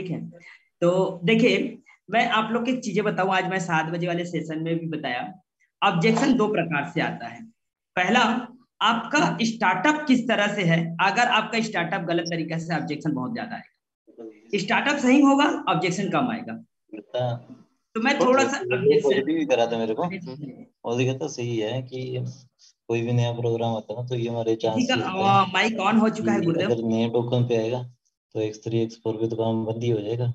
ठीक है। तो देखिए, मैं आप लोग की चीजें बताऊं, आज मैं 7 बजे वाले सेशन में भी बताया। ऑब्जेक्शन दो प्रकार से आता है। पहला, आपका स्टार्टअप किस तरह से है। अगर आपका स्टार्टअप गलत तरीके से, ऑब्जेक्शन बहुत ज्यादा आएगा। स्टार्टअप सही होगा, ऑब्जेक्शन कम आएगा। तो मैं थोड़ा सा पॉजिटिव ही करा था मेरे को, ऑब्जेक्शन, और कहता सही है कि कोई भी नया प्रोग्राम आता है ना, तो ये हमारे किसी का चांसेस होते हैं माइक ऑन हो चुका है कि गुरुदेव। अगर नए टोकन पे आएगा तो X3 X4 पे तो काम बंद ही हो जाएगा।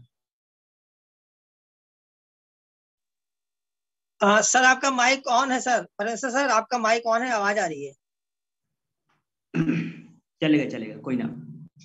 सर आपका माइक ऑन है सर, प्रोफेसर सर आपका माइक ऑन है, आवाज आ रही है। चलेगा चलेगा, कोई ना।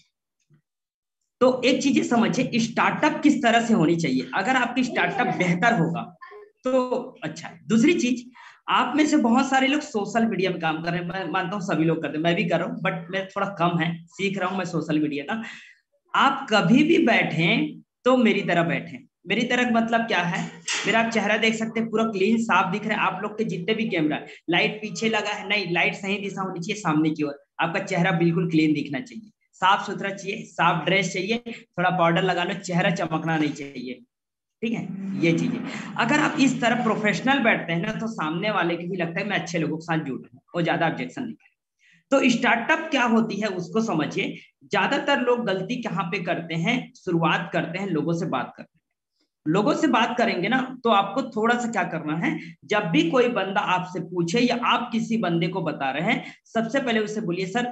तो एक चीज समझिए, स्टार्टअप किस तरह से होनी चाहिए। अगर आपकी स्टार्टअप बेहतर होगा तो अच्छा है। दूसरी चीज, आप में से बहुत सारे लोग सोशल मीडिया में काम कर रहे हैं, मैं मानता हूँ सभी लोग करते हैं, मैं भी कर रहा हूँ, बट मैं थोड़ा कम है, सीख रहा हूँ मैं सोशल मीडिया का। आप कभी भी बैठे तो मेरी तरह बैठे। मेरी तरह मतलब क्या है, मेरा आप चेहरा देख सकते हैं, पूरा क्लीन साफ दिख रहा है। आप लोग के जितने भी कैमरा, लाइट पीछे लगा है नहीं, लाइट सही दिशा होनी चाहिए सामने की ओर। आपका चेहरा बिल्कुल क्लीन दिखना चाहिए, साफ सुथरा चाहिए, साफ ड्रेस चाहिए, थोड़ा पाउडर लगा लो, चेहरा चमकना नहीं चाहिए, ठीक है। ये चीजें अगर आप इस तरह प्रोफेशनल बैठते हैं ना, तो सामने वाले को भी लगता है मैं अच्छे लोगों के साथ जुड़ रहा हूँ, और ज्यादा ऑब्जेक्शन नहीं करें। तो स्टार्टअप क्या होती है उसको समझिए। ज्यादातर लोग गलती कहाँ पे करते हैं, शुरुआत करते हैं लोगों से बात करते हैं। लोगों से बात करेंगे ना, तो आपको थोड़ा सा क्या करना है, जब भी कोई बंदा आपसे पूछे या आप किसी बंदे को बता रहे हैं, सबसे पहले उससे बोलिए सर,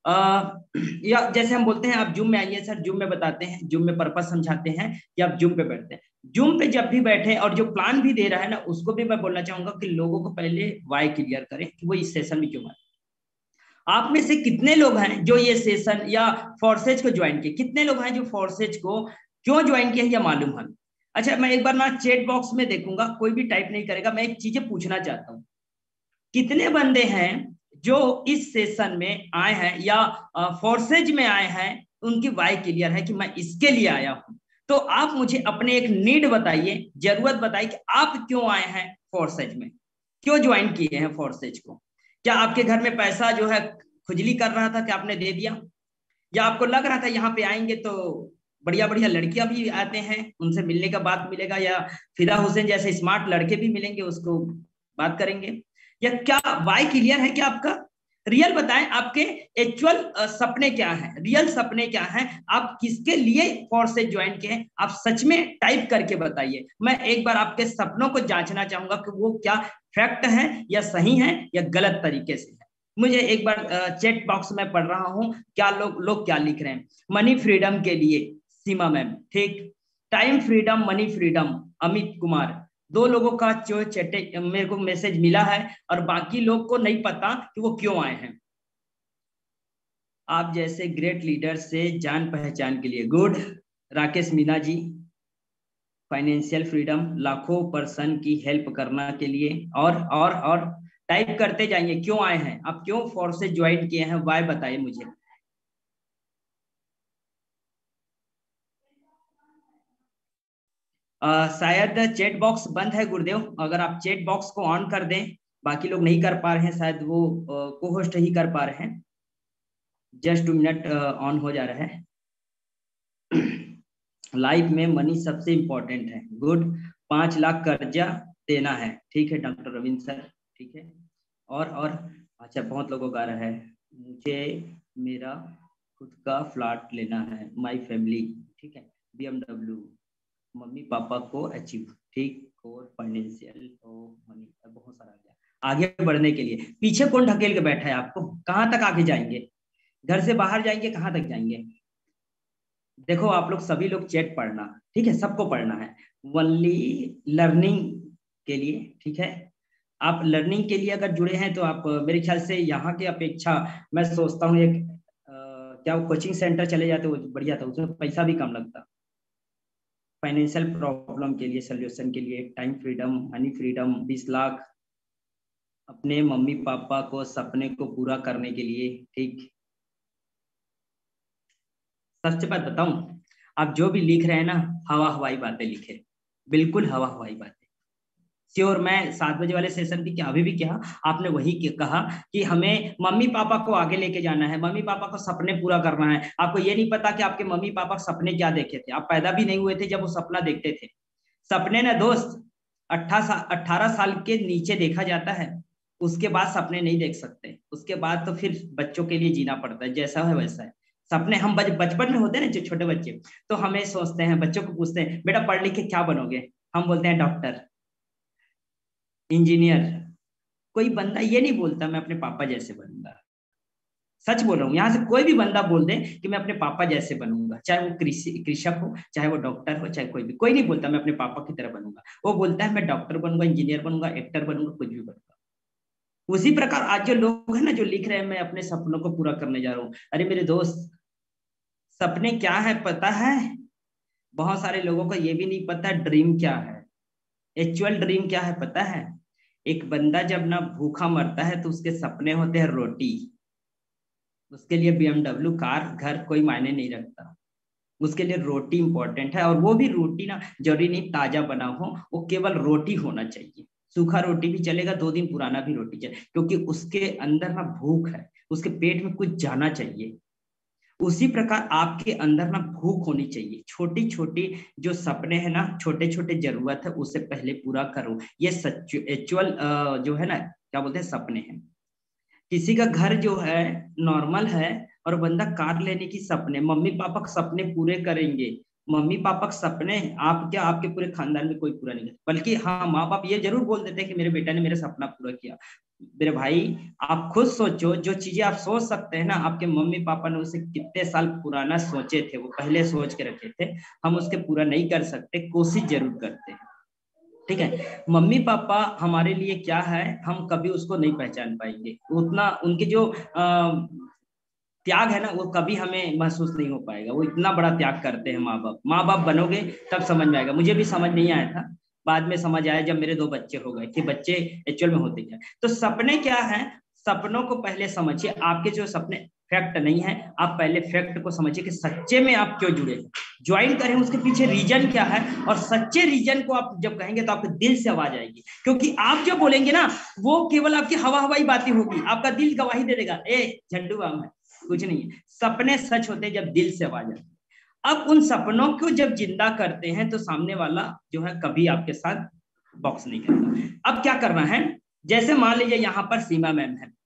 या जैसे हम बोलते हैं आप जूम में आइए सर, जूम में बताते हैं, जूम में पर्पस समझाते हैं, या आप जूम पे बैठते हैं। जूम पे जब भी बैठे और जो प्लान भी दे रहा है ना, उसको भी मैं बोलना चाहूंगा कि लोगों को पहले वाई क्लियर करें कि वो इस सेशन में क्यों आए। आप में से कितने लोग हैं जो ये सेशन या फोर्सेज को ज्वाइन किए, कितने लोग हैं जो फोर्सेज को क्यों ज्वाइन किया या मालूम है। अच्छा, मैं एक बार ना चैट बॉक्स में देखूंगा, कोई भी टाइप नहीं करेगा, मैं एक चीजें पूछना चाहता हूँ। कितने बंदे हैं जो इस सेशन में आए हैं या फोर्सेज में आए हैं, उनकी वाई क्लियर है कि मैं इसके लिए आया हूं। तो आप मुझे अपने एक नीड बताइए, जरूरत बताइए कि आप क्यों आए हैं फोर्सेज में, क्यों ज्वाइन किए हैं फोर्सेज को। क्या आपके घर में पैसा जो है खुजली कर रहा था कि आपने दे दिया, या आपको लग रहा था यहाँ पे आएंगे तो बढ़िया बढ़िया लड़कियां भी आते हैं, उनसे मिलने का बात मिलेगा, या फिदा हुसैन जैसे स्मार्ट लड़के भी मिलेंगे, उसको बात करेंगे, या क्या वाई क्लियर है क्या आपका। रियल बताएं, आपके एक्चुअल सपने क्या हैं, रियल सपने क्या हैं, आप किसके लिए फोर्सेज ज्वाइन किए हैं, आप सच में टाइप करके बताइए। मैं एक बार आपके सपनों को जांचना चाहूंगा कि वो क्या फैक्ट है या सही है या गलत तरीके से है। मुझे एक बार चैट बॉक्स में पढ़ रहा हूं, क्या लोग क्या लिख रहे हैं। मनी फ्रीडम के लिए सीमा मैम, ठीक। Time freedom, money freedom, Amit Kumar. दो लोगों का जो चैटे मेरे को मैसेज मिला है, और बाकी लोग को नहीं पता कि वो क्यों आए हैं। आप जैसे ग्रेट लीडर से जान पहचान के लिए, good. Rakesh Meena ji, financial freedom, लाखों पर्सन की हेल्प करना के लिए, और टाइप करते जाइए क्यों आए हैं आप, क्यों फोर्सेज ज्वाइन किए हैं, वाई बताइए मुझे। शायद चैट बॉक्स बंद है गुरुदेव, अगर आप चैट बॉक्स को ऑन कर दें। बाकी लोग नहीं कर पा रहे हैं, शायद वो को होस्ट ही कर पा रहे हैं। जस्ट 2 मिनट, ऑन हो जा रहा है। लाइफ में मनी सबसे इंपॉर्टेंट है, गुड। 5 लाख कर्जा देना है, ठीक है डॉक्टर रविंद्र सर, ठीक है। और अच्छा, बहुत लोगों का आ रहा है, मुझे मेरा खुद का फ्लैट लेना है, माय फैमिली, ठीक है। BMW, मम्मी पापा को अचीव, ठीक। और फाइनेंशियल और मनी, बहुत सारा आ गया। आगे बढ़ने के लिए पीछे कौन ढकेल के बैठा है आपको, कहाँ तक आगे जाएंगे, घर से बाहर जाएंगे, कहाँ तक जाएंगे। देखो आप लोग सभी लोग चैट पढ़ना, ठीक है, सबको पढ़ना है, ओनली लर्निंग के लिए, ठीक है। आप लर्निंग के लिए अगर जुड़े हैं तो आप मेरे ख्याल से यहाँ की अपेक्षा, मैं सोचता हूँ एक क्या कोचिंग सेंटर चले जाते वो बढ़िया था, उसमें पैसा भी कम लगता। फाइनेंशियल प्रॉब्लम के लिए सोल्यूशन के लिए, time freedom, money freedom, 20 lakh, अपने मम्मी पापा को सपने को पूरा करने के लिए, ठीक। सच बात बताऊं, आप जो भी लिख रहे हैं ना, हवा हवाई बातें लिखे, बिल्कुल हवा हवाई बातें। श्योर, मैं 7 बजे वाले सेशन भी क्या अभी भी क्या आपने वही कहा कि हमें मम्मी पापा को आगे लेके जाना है, मम्मी पापा को सपने पूरा करना है। आपको ये नहीं पता कि आपके मम्मी पापा सपने क्या देखे थे, आप पैदा भी नहीं हुए थे जब वो सपना देखते थे। सपने ना दोस्त 18 साल के नीचे देखा जाता है, उसके बाद सपने नहीं देख सकते। उसके बाद तो फिर बच्चों के लिए जीना पड़ता है, जैसा है वैसा है। सपने हम बचपन में होते हैं ना, जो छोटे बच्चे, तो हमें सोचते हैं, बच्चों को पूछते हैं बेटा पढ़ लिख के क्या बनोगे, हम बोलते हैं डॉक्टर, इंजीनियर। कोई बंदा ये नहीं बोलता मैं अपने पापा जैसे बनूंगा। सच बोल रहा हूँ, यहाँ से कोई भी बंदा बोल दे कि मैं अपने पापा जैसे बनूंगा, चाहे वो कृषक हो, चाहे वो डॉक्टर हो, चाहे कोई नहीं बोलता मैं अपने पापा की तरह बनूंगा। वो बोलता है मैं डॉक्टर बनूंगा, इंजीनियर बनूंगा, एक्टर बनूंगा, कुछ भी बनूंगा। उसी प्रकार आज जो लोग हैं ना, जो लिख रहे हैं मैं अपने सपनों को पूरा करने जा रहा हूँ, अरे मेरे दोस्त, सपने क्या है पता है? बहुत सारे लोगों को ये भी नहीं पता ड्रीम क्या है। एक्चुअल ड्रीम क्या है पता है? एक बंदा जब ना भूखा मरता है तो उसके सपने होते हैं रोटी। उसके लिए BMW कार घर कोई मायने नहीं रखता, उसके लिए रोटी इंपॉर्टेंट है। और वो भी रोटी ना जरूरी नहीं ताजा बना हो, वो केवल रोटी होना चाहिए। सूखा रोटी भी चलेगा, 2 दिन पुराना भी रोटी चलेगा, क्योंकि उसके अंदर ना भूख है, उसके पेट में कुछ जाना चाहिए। उसी प्रकार आपके अंदर ना भूख होनी चाहिए। छोटी छोटी जो सपने हैं ना, छोटे छोटे जरूरत है, उसे पहले पूरा करो। ये सच एक्चुअल जो है ना, क्या बोलते हैं, सपने हैं। किसी का घर जो है नॉर्मल है और बंदा कार लेने की सपने, मम्मी पापा के सपने पूरे करेंगे। मम्मी पापा के सपने आप क्या, आपके पूरे खानदान में कोई पूरा नहीं करता, बल्कि हाँ, माँ बाप ये जरूर बोल देते हैं कि मेरे बेटा ने मेरा सपना पूरा किया। मेरे भाई, आप खुद सोचो, जो चीजें आप सोच सकते हैं ना, आपके मम्मी पापा ने उसे कितने साल पुराना सोचे थे, वो पहले सोच के रखे थे। हम उसके पूरा नहीं कर सकते, कोशिश जरूर करते हैं। ठीक है, मम्मी पापा हमारे लिए क्या है, हम कभी उसको नहीं पहचान पाएंगे। उतना उनके जो त्याग है ना, वो कभी हमें महसूस नहीं हो पाएगा। वो इतना बड़ा त्याग करते हैं माँ बाप। माँ बाप बनोगे तब समझ में आएगा। मुझे भी समझ नहीं आया था, बाद में समझ आया जब मेरे 2 बच्चे हो गए कि बच्चे एक्चुअल में होते क्या। तो सपने क्या है, सपनों को पहले समझिए। आपके जो सपने फैक्ट नहीं है, आप पहले फैक्ट को समझिए कि सच्चे में आप क्यों जुड़े, ज्वाइन करें, उसके पीछे रीजन क्या है। और सच्चे रीजन को आप जब कहेंगे तो आपके दिल से आवाज आएगी, क्योंकि आप जो बोलेंगे ना, वो केवल आपकी हवा हवाई बातें होगी, आपका दिल गवाही दे देगा ए झंडू बाम है, कुछ नहीं है। सपने सच होते हैं जब दिल से आवाज आती है। अब उन सपनों को जब जिंदा करते हैं तो सामने वाला जो है कभी आपके साथ बॉक्स नहीं करता। अब क्या करना है, जैसे मान लीजिए यहाँ पर सीमा मैम है,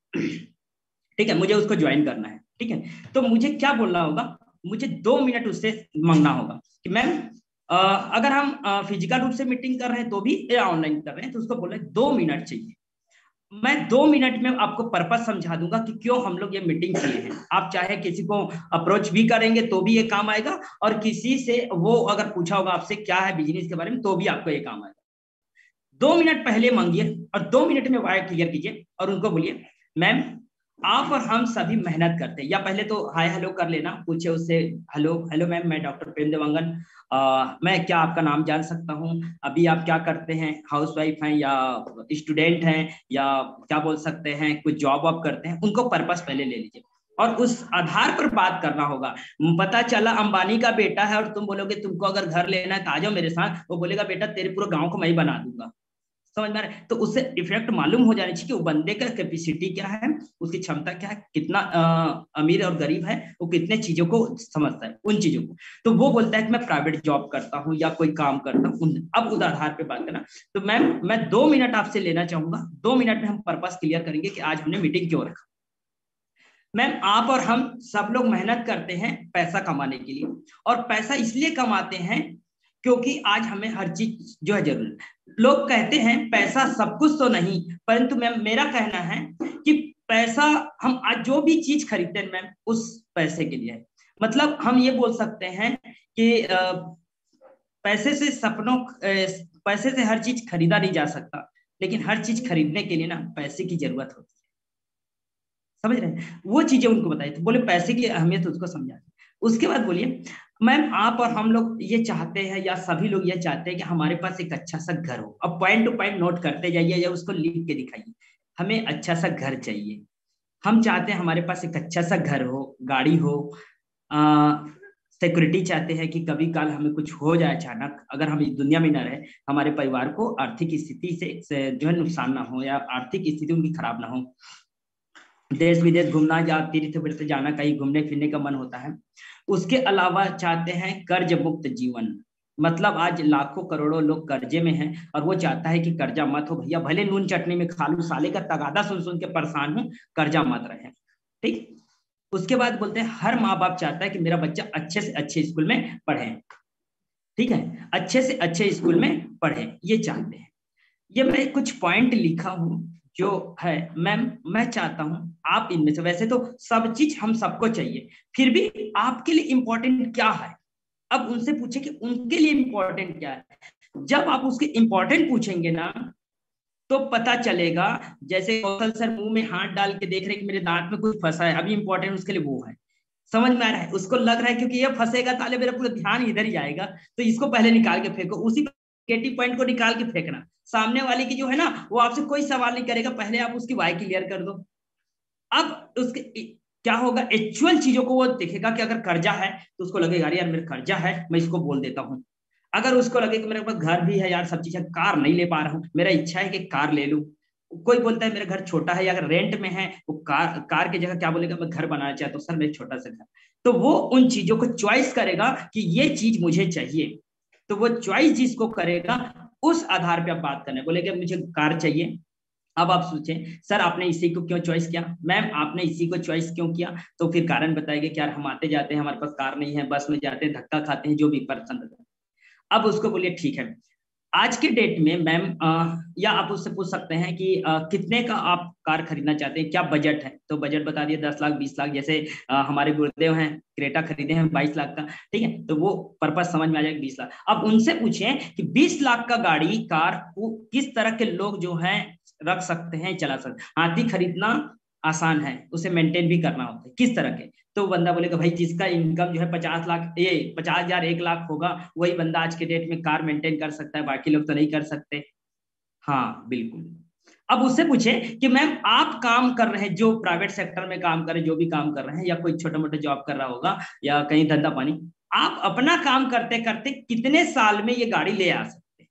ठीक है, मुझे उसको ज्वाइन करना है। ठीक है, तो मुझे क्या बोलना होगा, मुझे 2 मिनट उससे मांगना होगा कि मैम अगर हम फिजिकल रूप से मीटिंग कर रहे हैं तो भी, या ऑनलाइन कर रहे हैं तो उसको बोल रहे हैं 2 मिनट चाहिए। मैं 2 मिनट में आपको पर्पस समझा दूंगा कि क्यों हम लोग ये मीटिंग किए हैं। आप चाहे किसी को अप्रोच भी करेंगे तो भी ये काम आएगा, और किसी से वो अगर पूछा होगा आपसे क्या है बिजनेस के बारे में, तो भी आपको ये काम आएगा। 2 मिनट पहले मांगिए और 2 मिनट में वायर क्लियर कीजिए और उनको बोलिए मैम आप और हम सभी मेहनत करते हैं। या पहले तो हाय हेलो कर लेना, पूछे उससे हेलो हेलो मैम, मैं डॉक्टर प्रेम देवांगन, मैं क्या आपका नाम जान सकता हूँ, अभी आप क्या करते हैं, हाउस वाइफ हैं या स्टूडेंट हैं, या क्या बोल सकते हैं कुछ जॉब वॉब करते हैं। उनको पर्पस पहले ले लीजिए और उस आधार पर बात करना होगा। पता चला अंबानी का बेटा है और तुम बोलोगे तुमको अगर घर लेना है तो आ जाओ मेरे साथ, वो बोलेगा बेटा तेरे पूरे गांव को मैं ही बना दूंगा। समझ में आ रहा है? तो उससे इफेक्ट मालूम हो जानी चाहिए कि वो बंदे का कैपेसिटी क्या है, उसकी क्षमता क्या है, कितना अमीर और गरीब है, वो कितने चीजों को समझता है, उन चीजों को। तो वो बोलता है कि मैं प्राइवेट जॉब करता हूँ या कोई काम करता हूँ। अब उस आधार पे बात करना। तो मैम मैं 2 मिनट आपसे लेना चाहूंगा, 2 मिनट में हम पर्पस क्लियर करेंगे कि आज हमने मीटिंग क्यों रखा। मैम आप और हम सब लोग मेहनत करते हैं पैसा कमाने के लिए, और पैसा इसलिए कमाते हैं क्योंकि आज हमें हर चीज जो है जरूरी। लोग कहते हैं पैसा सब कुछ तो नहीं, परंतु मैम मेरा कहना है कि पैसा हम आज जो भी चीज खरीदते हैं मैम उस पैसे के लिए है। मतलब हम ये बोल सकते हैं कि पैसे से पैसे से हर चीज खरीदा नहीं जा सकता, लेकिन हर चीज खरीदने के लिए ना पैसे की जरूरत होती है। समझ रहे हैं? वो चीजें उनको बताई, तो बोले पैसे की अहमियत उसको समझा। उसके बाद बोलिए मैम आप और हम लोग ये चाहते हैं या सभी लोग ये चाहते हैं कि हमारे पास एक अच्छा सा घर हो। अब पॉइंट टू पॉइंट नोट करते जाइए या उसको लिख के दिखाइए। हमें अच्छा सा घर चाहिए, हम चाहते हैं हमारे पास एक अच्छा सा घर हो, गाड़ी हो, सिक्योरिटी चाहते हैं कि कभी काल हमें कुछ हो जाए अचानक, अगर हम इस दुनिया में न रहे, हमारे परिवार को आर्थिक स्थिति से जो है नुकसान ना हो या आर्थिक स्थिति उनकी खराब ना हो। देश विदेश घूमना या तीर्थ व्रत जाना, कहीं घूमने फिरने का मन होता है। उसके अलावा चाहते हैं कर्ज मुक्त जीवन, मतलब आज लाखों करोड़ों लोग कर्जे में हैं और वो चाहता है कि कर्जा मत हो भैया, भले नून चटनी में खा लूं, साले का तगादा सुन सुन के परेशान हूं, कर्जा मत रहे। ठीक। उसके बाद बोलते हैं हर माँ बाप चाहता है कि मेरा बच्चा अच्छे से अच्छे स्कूल में पढ़े। ठीक है, अच्छे से अच्छे स्कूल में पढ़े, ये चाहते हैं। ये मैं कुछ पॉइंट लिखा हूं जो है मैम, मैं चाहता हूं आप इनमें से, वैसे तो सब चीज हम सबको चाहिए, फिर भी आपके लिए इंपॉर्टेंट क्या है, अब उनसे पूछे कि उनके लिए इंपॉर्टेंट क्या है। जब आप उसके इंपॉर्टेंट पूछेंगे ना तो पता चलेगा। जैसे कौशल सर मुंह में हाथ डाल के देख रहे हैं कि मेरे दांत में कुछ फंसा है, अभी इंपॉर्टेंट उसके लिए वो है, समझ में आ रहा है, उसको लग रहा है क्योंकि ये फंसेगा ताले मेरा पूरा ध्यान इधर ही जाएगा, तो इसको पहले निकाल के फेंको, उसी नेगेटिव पॉइंट को निकाल के फेंकना। सामने वाले की जो है ना वो आपसे कोई सवाल नहीं करेगा, पहले आप उसकी वाई क्लियर कर दो। अब उसके क्या होगा, एक्चुअल चीजों को वो देखेगा कि अगर कर्जा है तो उसको लगेगा यार मेरा कर्जा है, मैं इसको बोल देता हूँ। अगर उसको लगे कि मेरे पास घर भी है यार, सब चीज है, कार नहीं ले पा रहा हूँ, मेरा इच्छा है कि कार ले लूं। कोई बोलता है मेरा घर छोटा है या अगर रेंट में है, वो कार की जगह क्या बोलेगा, मैं घर बनाना चाहता हूँ सर, मेरे छोटा सा घर। तो वो उन चीजों को चॉइस करेगा कि ये चीज मुझे चाहिए, तो वो चॉइस जिसको करेगा उस आधार पे आप बात करने बोलेगा मुझे कार चाहिए। अब आप सोचें सर आपने इसी को क्यों चॉइस किया, मैम आपने इसी को चॉइस क्यों किया, तो फिर कारण बताएंगे कि यार हम आते जाते हैं, हमारे पास कार नहीं है, बस में जाते हैं, धक्का खाते हैं, जो भी पसंद है। अब उसको बोलिए ठीक है, आज के डेट में मैम या आप उससे पूछ सकते हैं कि कितने का आप कार खरीदना चाहते हैं, क्या बजट है, तो बजट बता दिए 10 लाख 20 लाख, जैसे हमारे गुरुदेव हैं क्रेटा खरीदे हैं 22 लाख का। ठीक है, तो वो पर्पस समझ में आ जाएगा 20 लाख। अब उनसे पूछें कि 20 लाख का गाड़ी कार वो किस तरह के लोग जो हैं रख सकते हैं, चला सकते। हाथी खरीदना आसान है, उसे मेंटेन भी करना होता है, किस तरह के, तो बंदा बोलेगा भाई जिसका इनकम जो है 50 लाख, ये 50,000 1 लाख होगा, वही बंदा आज के डेट में कार मेंटेन कर सकता है, बाकी लोग तो नहीं कर सकते। हाँ बिल्कुल। अब उससे पूछे कि मैम आप काम कर रहे हैं, जो प्राइवेट सेक्टर में काम कर रहे हैं, जो भी काम कर रहे हैं, या कोई छोटा मोटा जॉब कर रहा होगा या कहीं धंधा पानी, आप अपना काम करते करते कितने साल में ये गाड़ी ले आ सकते हैं,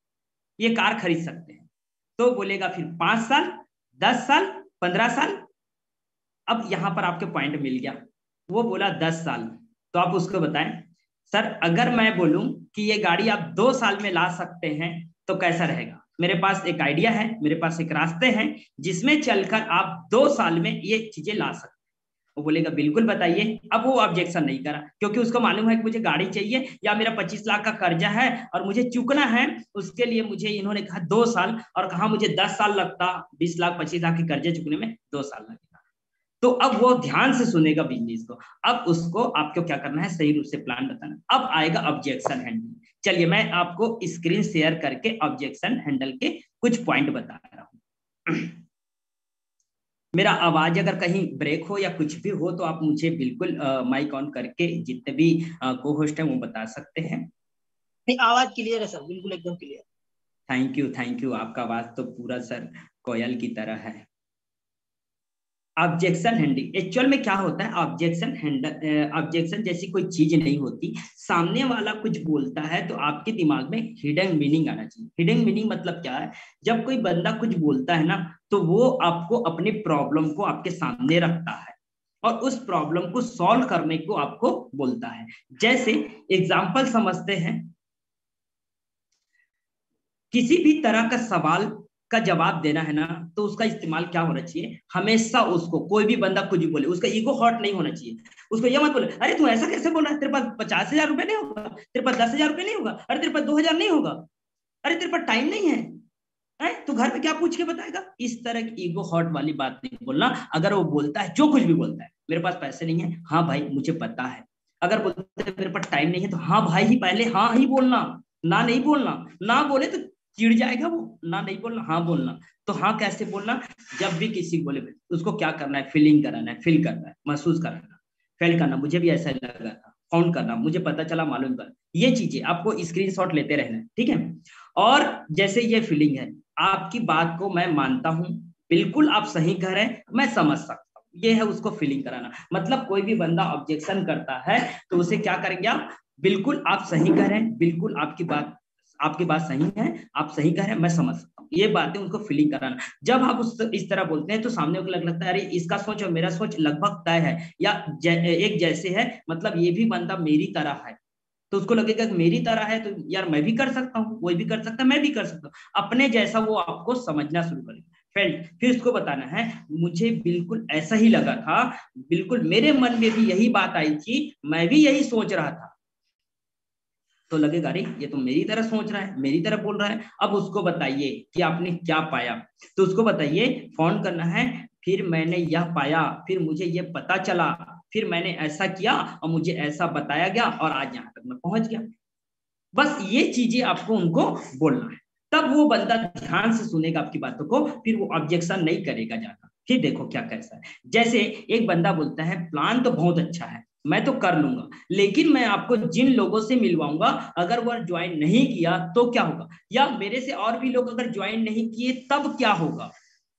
ये कार खरीद सकते हैं, तो बोलेगा फिर 5 साल 10 साल 15 साल। अब यहां पर आपके पॉइंट मिल गया, वो बोला 10 साल, तो आप उसको बताएं सर अगर मैं बोलूं कि ये गाड़ी आप 2 साल में ला सकते हैं तो कैसा रहेगा, मेरे पास एक आइडिया है, मेरे पास एक रास्ते हैं जिसमें चलकर आप 2 साल में ये चीजें ला सकते हैं। वो बोलेगा बिल्कुल बताइए। अब वो ऑब्जेक्शन नहीं करा क्योंकि उसको मालूम है कि मुझे गाड़ी चाहिए या मेरा 25 लाख का कर्जा है और मुझे चुकना है, उसके लिए मुझे इन्होंने कहा 2 साल, और कहा मुझे 10 साल लगता, 20 लाख 25 लाख के कर्जे चुकने में 2 साल लगेगा। तो अब वो ध्यान से सुनेगा बिजनेस को। अब उसको आपको क्या करना है, सही रूप से प्लान बताना। अब आएगा ऑब्जेक्शन हैंडल। चलिए मैं आपको स्क्रीन शेयर करके ऑब्जेक्शन हैंडल के कुछ पॉइंट बता रहा हूं। मेरा आवाज अगर कहीं ब्रेक हो या कुछ भी हो तो आप मुझे बिल्कुल माइक ऑन करके जितने भी को होस्ट हैं वो बता सकते हैं। नहीं, आवाज क्लियर है सर, बिल्कुल एकदम क्लियर। थैंक यू, आपका आवाज तो पूरा सर कोयल की तरह है। ऑब्जेक्शन हैंडलिंग एक्चुअल में क्या होता है, ऑब्जेक्शन जैसी कोई चीज नहीं होती, सामने वाला कुछ बोलता है तो आपके दिमाग में हिडन मीनिंग आना चाहिए। हिडन मीनिंग मतलब क्या है, जब कोई बंदा कुछ बोलता है ना तो वो आपको अपनी प्रॉब्लम को आपके सामने रखता है और उस प्रॉब्लम को सॉल्व करने को आपको बोलता है। जैसे एग्जाम्पल समझते हैं, किसी भी तरह का सवाल का जवाब देना है ना तो उसका इस्तेमाल क्या होना चाहिए, हमेशा उसको कोई भी बंदा कुछ भी बोले उसका ईगो हर्ट नहीं होना चाहिए। उसको ये मत बोले अरे तू ऐसा कैसे बोल रहा है, तेरे पास 50,000 रुपए नहीं होगा, तेरे पास 10,000 रुपए नहीं होगा, अरे तेरे पास 2,000 नहीं होगा, अरे तेरे पास टाइम नहीं है, तू घर में क्या पूछ के बताएगा। इस तरह की ईगो हर्ट वाली बात नहीं बोलना। अगर वो बोलता है जो कुछ भी बोलता है, मेरे पास पैसे नहीं है, हाँ भाई मुझे पता है। अगर बोलते है मेरे पास टाइम नहीं है तो हाँ भाई ही पहले हाँ ही बोलना, ना नहीं बोलना। ना बोले तो चिढ़ जाएगा वो, ना नहीं बोलना हाँ बोलना। तो हाँ कैसे बोलना, जब भी किसी बोले उसको क्या करना है, फीलिंग कराना है, फील करना है, महसूस कराना, फील करना, मुझे भी ऐसा लगा था, काउंट करना, मुझे पता चला, मालूम कर, ये चीजें आपको स्क्रीनशॉट लेते रहना है, ठीक है। और जैसे ये फीलिंग है, आपकी बात को मैं मानता हूं, बिल्कुल आप सही कह रहे हैं, मैं समझ सकता हूं, ये है उसको फीलिंग कराना। मतलब कोई भी बंदा ऑब्जेक्शन करता है तो उसे क्या करेंगे आप, बिल्कुल आप सही कह रहे हैं, बिल्कुल आपकी बात सही है, आप सही कह रहे हैं, मैं समझ सकता हूँ, ये बातें उनको फीलिंग कराना। जब आप इस तरह बोलते हैं तो सामने को लगता है अरे इसका सोच और मेरा सोच लगभग तय है या एक जैसे है, मतलब ये भी बंदा मेरी तरह है, तो उसको लगेगा कि मेरी तरह है तो यार मैं भी कर सकता हूँ, कोई भी कर सकता है, मैं भी कर सकता हूँ, अपने जैसा वो आपको समझना शुरू करेगा। फिर उसको बताना है मुझे बिल्कुल ऐसा ही लगा था, बिल्कुल मेरे मन में भी यही बात आई थी, मैं भी यही सोच रहा था। तो लगेगा अरे ये तो मेरी तरह सोच रहा है, मेरी तरह बोल रहा है। अब उसको बताइए कि आपने क्या पाया, तो उसको बताइए, फोन करना है, फिर मैंने यह पाया, फिर मुझे ये पता चला, फिर मैंने ऐसा किया और मुझे ऐसा बताया गया और आज यहाँ तक मैं पहुंच गया। बस ये चीजें आपको उनको बोलना है, तब वो बंदा ध्यान से सुनेगा आपकी बातों को, फिर वो ऑब्जेक्शन नहीं करेगा ज्यादा। फिर देखो क्या कैसा है, जैसे एक बंदा बोलता है प्लान तो बहुत अच्छा है, मैं तो कर लूंगा, लेकिन मैं आपको जिन लोगों से मिलवाऊंगा अगर वो ज्वाइन नहीं किया तो क्या होगा, या मेरे से और भी लोग अगर ज्वाइन नहीं किए तब क्या होगा।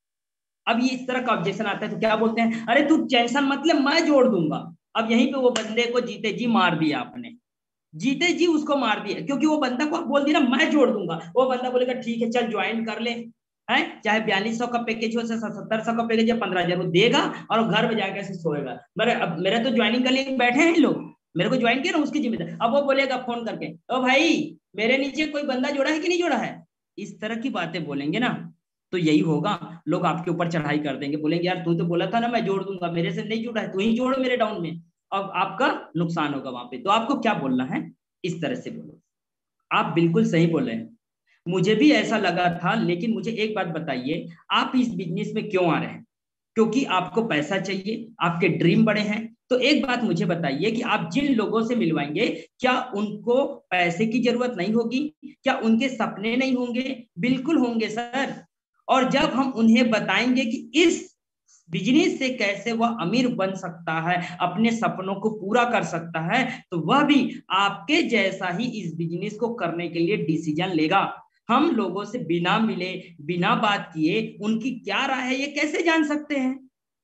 अब ये इस तरह का ऑब्जेक्शन आता है तो क्या बोलते हैं, अरे तू टेंशन मत ले, मैं जोड़ दूंगा। अब यहीं पे वो बंदे को जीते जी मार दिया आपने, जीते जी उसको मार दिया, क्योंकि वो बंदा को बोल दिया ना मैं जोड़ दूंगा, वो बंदा बोलेगा ठीक है चल ज्वाइन कर ले, है चाहे 4200 का पैकेज हो, 7700 का पैकेज है, 15,000 वो देगा और घर में जाकर से सोएगा। अब मेरा तो ज्वाइनिंग के लिए बैठे हैं लोग, मेरे को ज्वाइन किया ना उसकी जिम्मेदारी। अब वो बोलेगा फोन करके ओ भाई मेरे नीचे कोई बंदा जोड़ा है कि नहीं जोड़ा है, इस तरह की बातें बोलेंगे ना तो यही होगा, लोग आपके ऊपर चढ़ाई कर देंगे, बोलेंगे यार तू तो बोला था ना मैं जोड़ दूंगा, मेरे से नहीं जुड़ा है, तू ही जोड़ मेरे डाउन में। अब आपका नुकसान होगा वहां पे। तो आपको क्या बोलना है, इस तरह से बोलो, आप बिल्कुल सही बोले हैं, मुझे भी ऐसा लगा था, लेकिन मुझे एक बात बताइए आप इस बिजनेस में क्यों आ रहे हैं, क्योंकि आपको पैसा चाहिए, आपके ड्रीम बड़े हैं। तो एक बात मुझे बताइए कि आप जिन लोगों से मिलवाएंगे क्या उनको पैसे की जरूरत नहीं होगी, क्या उनके सपने नहीं होंगे, बिल्कुल होंगे सर। और जब हम उन्हें बताएंगे कि इस बिजनेस से कैसे वह अमीर बन सकता है, अपने सपनों को पूरा कर सकता है, तो वह भी आपके जैसा ही इस बिजनेस को करने के लिए डिसीजन लेगा। हम लोगों से बिना मिले बिना बात किए उनकी क्या राय है ये कैसे जान सकते हैं,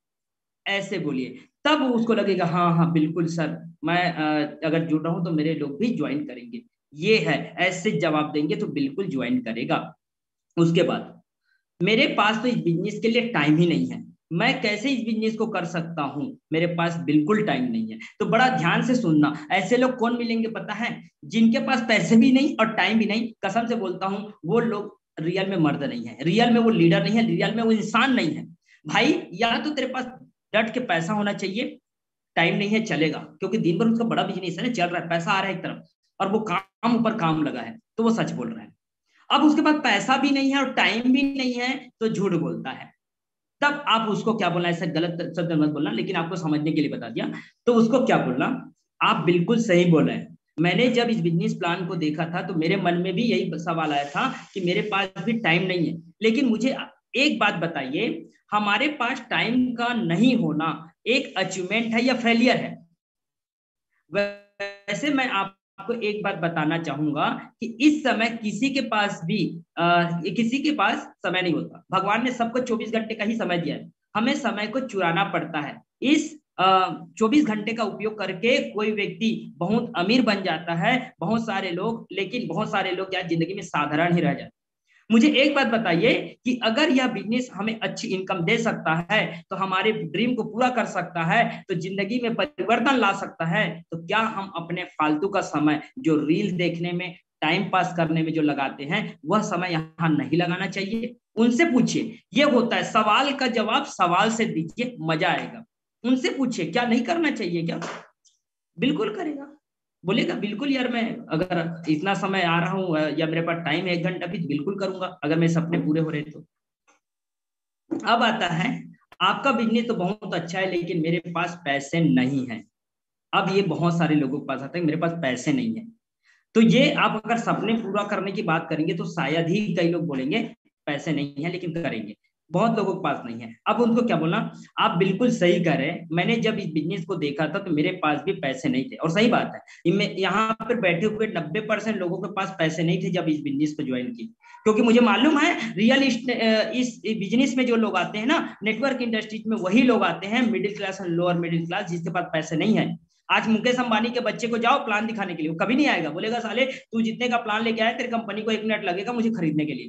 ऐसे बोलिए, तब उसको लगेगा हाँ हाँ बिल्कुल सर, मैं अगर जुड़ रहा हूं तो मेरे लोग भी ज्वाइन करेंगे, ये है, ऐसे जवाब देंगे तो बिल्कुल ज्वाइन करेगा। उसके बाद मेरे पास तो इस बिजनेस के लिए टाइम ही नहीं है, मैं कैसे इस बिजनेस को कर सकता हूं, मेरे पास बिल्कुल टाइम नहीं है। तो बड़ा ध्यान से सुनना, ऐसे लोग कौन मिलेंगे पता है, जिनके पास पैसे भी नहीं और टाइम भी नहीं, कसम से बोलता हूं वो लोग रियल में मर्द नहीं है, रियल में वो लीडर नहीं है, रियल में वो इंसान नहीं है। भाई या तो तेरे पास डट के पैसा होना चाहिए, टाइम नहीं है चलेगा, क्योंकि दिन भर उसका बड़ा बिजनेस है ना, चल रहा है, पैसा आ रहा है एक तरफ और वो काम ऊपर काम लगा है, तो वो सच बोल रहा है। अब उसके पास पैसा भी नहीं है और टाइम भी नहीं है तो झूठ बोलता है। तब आप उसको क्या बोलना, ऐसा गलत शब्द मत बोलना, लेकिन आपको समझने के लिए बता दिया। तो उसको क्या बोलना, आप बिल्कुल सही बोल रहे हैं, मैंने जब इस बिजनेस प्लान को देखा था तो मेरे मन में भी यही सवाल आया था कि मेरे पास भी टाइम नहीं है। लेकिन मुझे एक बात बताइए, हमारे पास टाइम का नहीं होना एक अचीवमेंट है या फेलियर है। वैसे मैं आपको एक बात बताना चाहूंगा कि इस समय किसी के पास समय नहीं होता, भगवान ने सबको 24 घंटे का ही समय दिया है, हमें समय को चुराना पड़ता है। इस 24 घंटे का उपयोग करके कोई व्यक्ति बहुत अमीर बन जाता है, बहुत सारे लोग, लेकिन बहुत सारे लोग यार जिंदगी में साधारण ही रह जाते। मुझे एक बात बताइए कि अगर यह बिजनेस हमें अच्छी इनकम दे सकता है, तो हमारे ड्रीम को पूरा कर सकता है, तो जिंदगी में परिवर्तन ला सकता है, तो क्या हम अपने फालतू का समय जो रील देखने में, टाइम पास करने में जो लगाते हैं, वह समय यहाँ नहीं लगाना चाहिए। उनसे पूछिए, ये होता है, सवाल का जवाब सवाल से दीजिए, मजा आएगा। उनसे पूछिए क्या नहीं करना चाहिए, क्या बिल्कुल करेगा, बोलेगा बिल्कुल यार मैं अगर इतना समय आ रहा हूँ या मेरे पास टाइम है 1 घंटा भी, बिल्कुल करूंगा अगर मेरे सपने पूरे हो रहे तो। अब आता है आपका बिजनेस तो बहुत अच्छा है लेकिन मेरे पास पैसे नहीं है। अब ये बहुत सारे लोगों के पास आता है मेरे पास पैसे नहीं है, तो ये आप अगर सपने पूरा करने की बात करेंगे तो शायद ही कई लोग बोलेंगे पैसे नहीं है लेकिन करेंगे। बहुत लोगों के पास नहीं है। अब उनको क्या बोलना, आप बिल्कुल सही कह रहे हैं, मैंने जब इस बिजनेस को देखा था तो मेरे पास भी पैसे नहीं थे, और सही बात है, यहाँ पर बैठे हुए 90% लोगों के पास पैसे नहीं थे जब इस बिजनेस को ज्वाइन की, क्योंकि मुझे मालूम है रियल इस बिजनेस में जो लोग आते हैं ना, नेटवर्क इंडस्ट्रीज में, वही लोग आते हैं मिडिल क्लास और लोअर मिडिल क्लास, जिसके पास पैसे नहीं है। आज मुकेश अंबानी के बच्चे को जाओ प्लान दिखाने के लिए, वो कभी नहीं आएगा, बोलेगा साले तू जितने का प्लान लेके आया, तेरी कंपनी को 1 मिनट लगेगा मुझे खरीदने के लिए,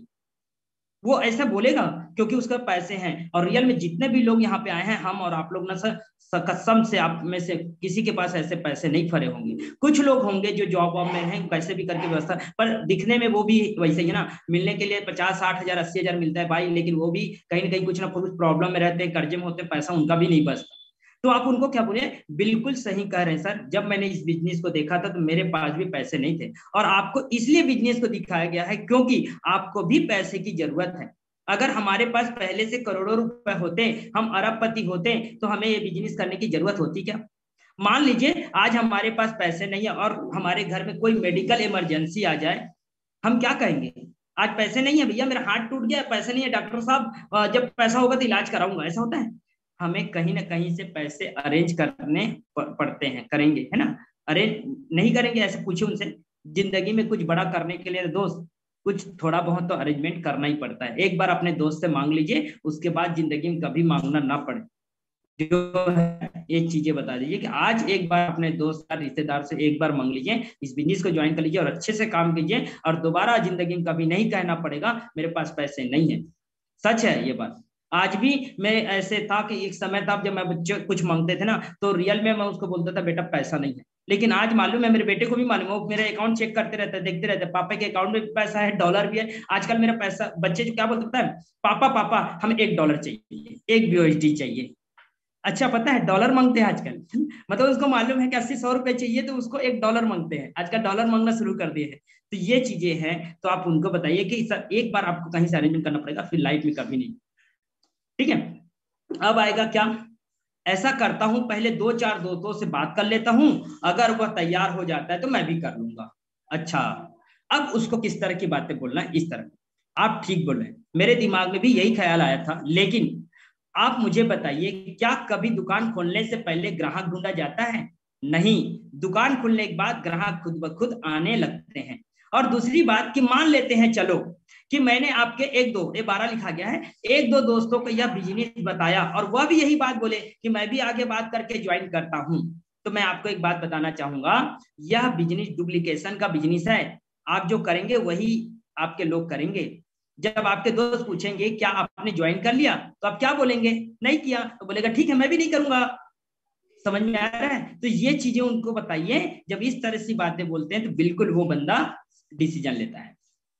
वो ऐसा बोलेगा, क्योंकि उसका पैसे हैं। और रियल में जितने भी लोग यहाँ पे आए हैं, हम और आप लोग ना सर, कसम से आप में से किसी के पास ऐसे पैसे नहीं फरे होंगे। कुछ लोग होंगे जो जॉब वॉब में हैं, कैसे भी करके व्यवस्था, पर दिखने में वो भी वैसे ही ना, मिलने के लिए 50-60 हजार 80 हजार मिलता है भाई, लेकिन वो भी कहीं ना कहीं कुछ ना कुछ प्रॉब्लम में रहते हैं, कर्जे में होते हैं, पैसा उनका भी नहीं बचता। तो आप उनको क्या बोले, बिल्कुल सही कह रहे हैं सर, जब मैंने इस बिजनेस को देखा था तो मेरे पास भी पैसे नहीं थे, और आपको इसलिए बिजनेस को दिखाया गया है क्योंकि आपको भी पैसे की जरूरत है। अगर हमारे पास पहले से करोड़ों रुपए होते, हम अरबपति होते, तो हमें ये बिजनेस करने की जरूरत होती क्या? मान लीजिए आज हमारे पास पैसे नहीं है और हमारे घर में कोई मेडिकल इमरजेंसी आ जाए, हम क्या कहेंगे? आज पैसे नहीं है भैया, मेरा हाथ टूट गया, पैसे नहीं है डॉक्टर साहब, जब पैसा होगा तो इलाज कराऊंगा, ऐसा होता है? हमें कहीं ना कहीं से पैसे अरेंज करने पड़ते हैं, करेंगे, है ना? अरेंज नहीं करेंगे, ऐसे पूछे उनसे, जिंदगी में कुछ बड़ा करने के लिए दोस्त कुछ थोड़ा बहुत तो अरेंजमेंट करना ही पड़ता है। एक बार अपने दोस्त से मांग लीजिए, उसके बाद जिंदगी में कभी मांगना ना पड़े। जो है ये चीजें बता दीजिए कि आज एक बार अपने दोस्त का, रिश्तेदार से एक बार मांग लीजिए, इस बिजनेस को ज्वाइन कर लीजिए और अच्छे से काम कीजिए, और दोबारा जिंदगी में कभी नहीं कहना पड़ेगा मेरे पास पैसे नहीं है। सच है ये बात। आज भी मैं ऐसे था कि एक समय था जब मैं बच्चे कुछ मांगते थे ना, तो रियल में मैं उसको बोलता था बेटा पैसा नहीं है, लेकिन आज मालूम है, मेरे बेटे को भी मालूम है, वो मेरा अकाउंट चेक करते रहते, देखते रहते, पापा के अकाउंट में भी पैसा है, डॉलर भी है। आजकल मेरा पैसा, बच्चे जो क्या बोलते हैं, पापा पापा हमें $1 चाहिए, एक BUSD चाहिए। अच्छा, पता है डॉलर मांगते हैं आजकल मतलब उसको मालूम है कि 80-100 रुपए चाहिए तो उसको $1 मांगते हैं, आजकल डॉलर मांगना शुरू कर दिए हैं। तो ये चीजें हैं, तो आप उनको बताइए कि सर एक बार आपको कहीं से अरेंजमेंट करना पड़ेगा, फिर लाइफ में कभी नहीं। ठीक है, अब आएगा क्या, ऐसा करता हूं, पहले 2-4 दोस्तों से बात कर लेता हूं, अगर वह तैयार हो जाता है तो मैं भी कर लूंगा। अच्छा, अब उसको किस तरह की बातें बोलना है, इस तरह। आप ठीक बोल रहे हैं, मेरे दिमाग में भी यही ख्याल आया था, लेकिन आप मुझे बताइए, क्या कभी दुकान खोलने से पहले ग्राहक ढूंढा जाता है? नहीं, दुकान खुलने के बाद ग्राहक खुद ब खुद आने लगते हैं। और दूसरी बात कि मान लेते हैं चलो कि मैंने आपके 12 लिखा गया है, 1-2 दोस्तों को यह बिजनेस बताया और वह भी यही बात बोले कि मैं भी आगे बात करके ज्वाइन करता हूं, तो मैं आपको एक बात बताना चाहूंगा, यह बिजनेस डुप्लीकेशन का बिजनेस है। आप जो करेंगे वही आपके लोग करेंगे। जब आपके दोस्त पूछेंगे क्या आपने ज्वाइन कर लिया, तो आप क्या बोलेंगे? नहीं किया, तो बोलेगा ठीक है मैं भी नहीं करूंगा। समझ में आ रहा है? तो ये चीजें उनको बताइए, जब इस तरह से बातें बोलते हैं तो बिल्कुल वो बंदा डिसीजन लेता है।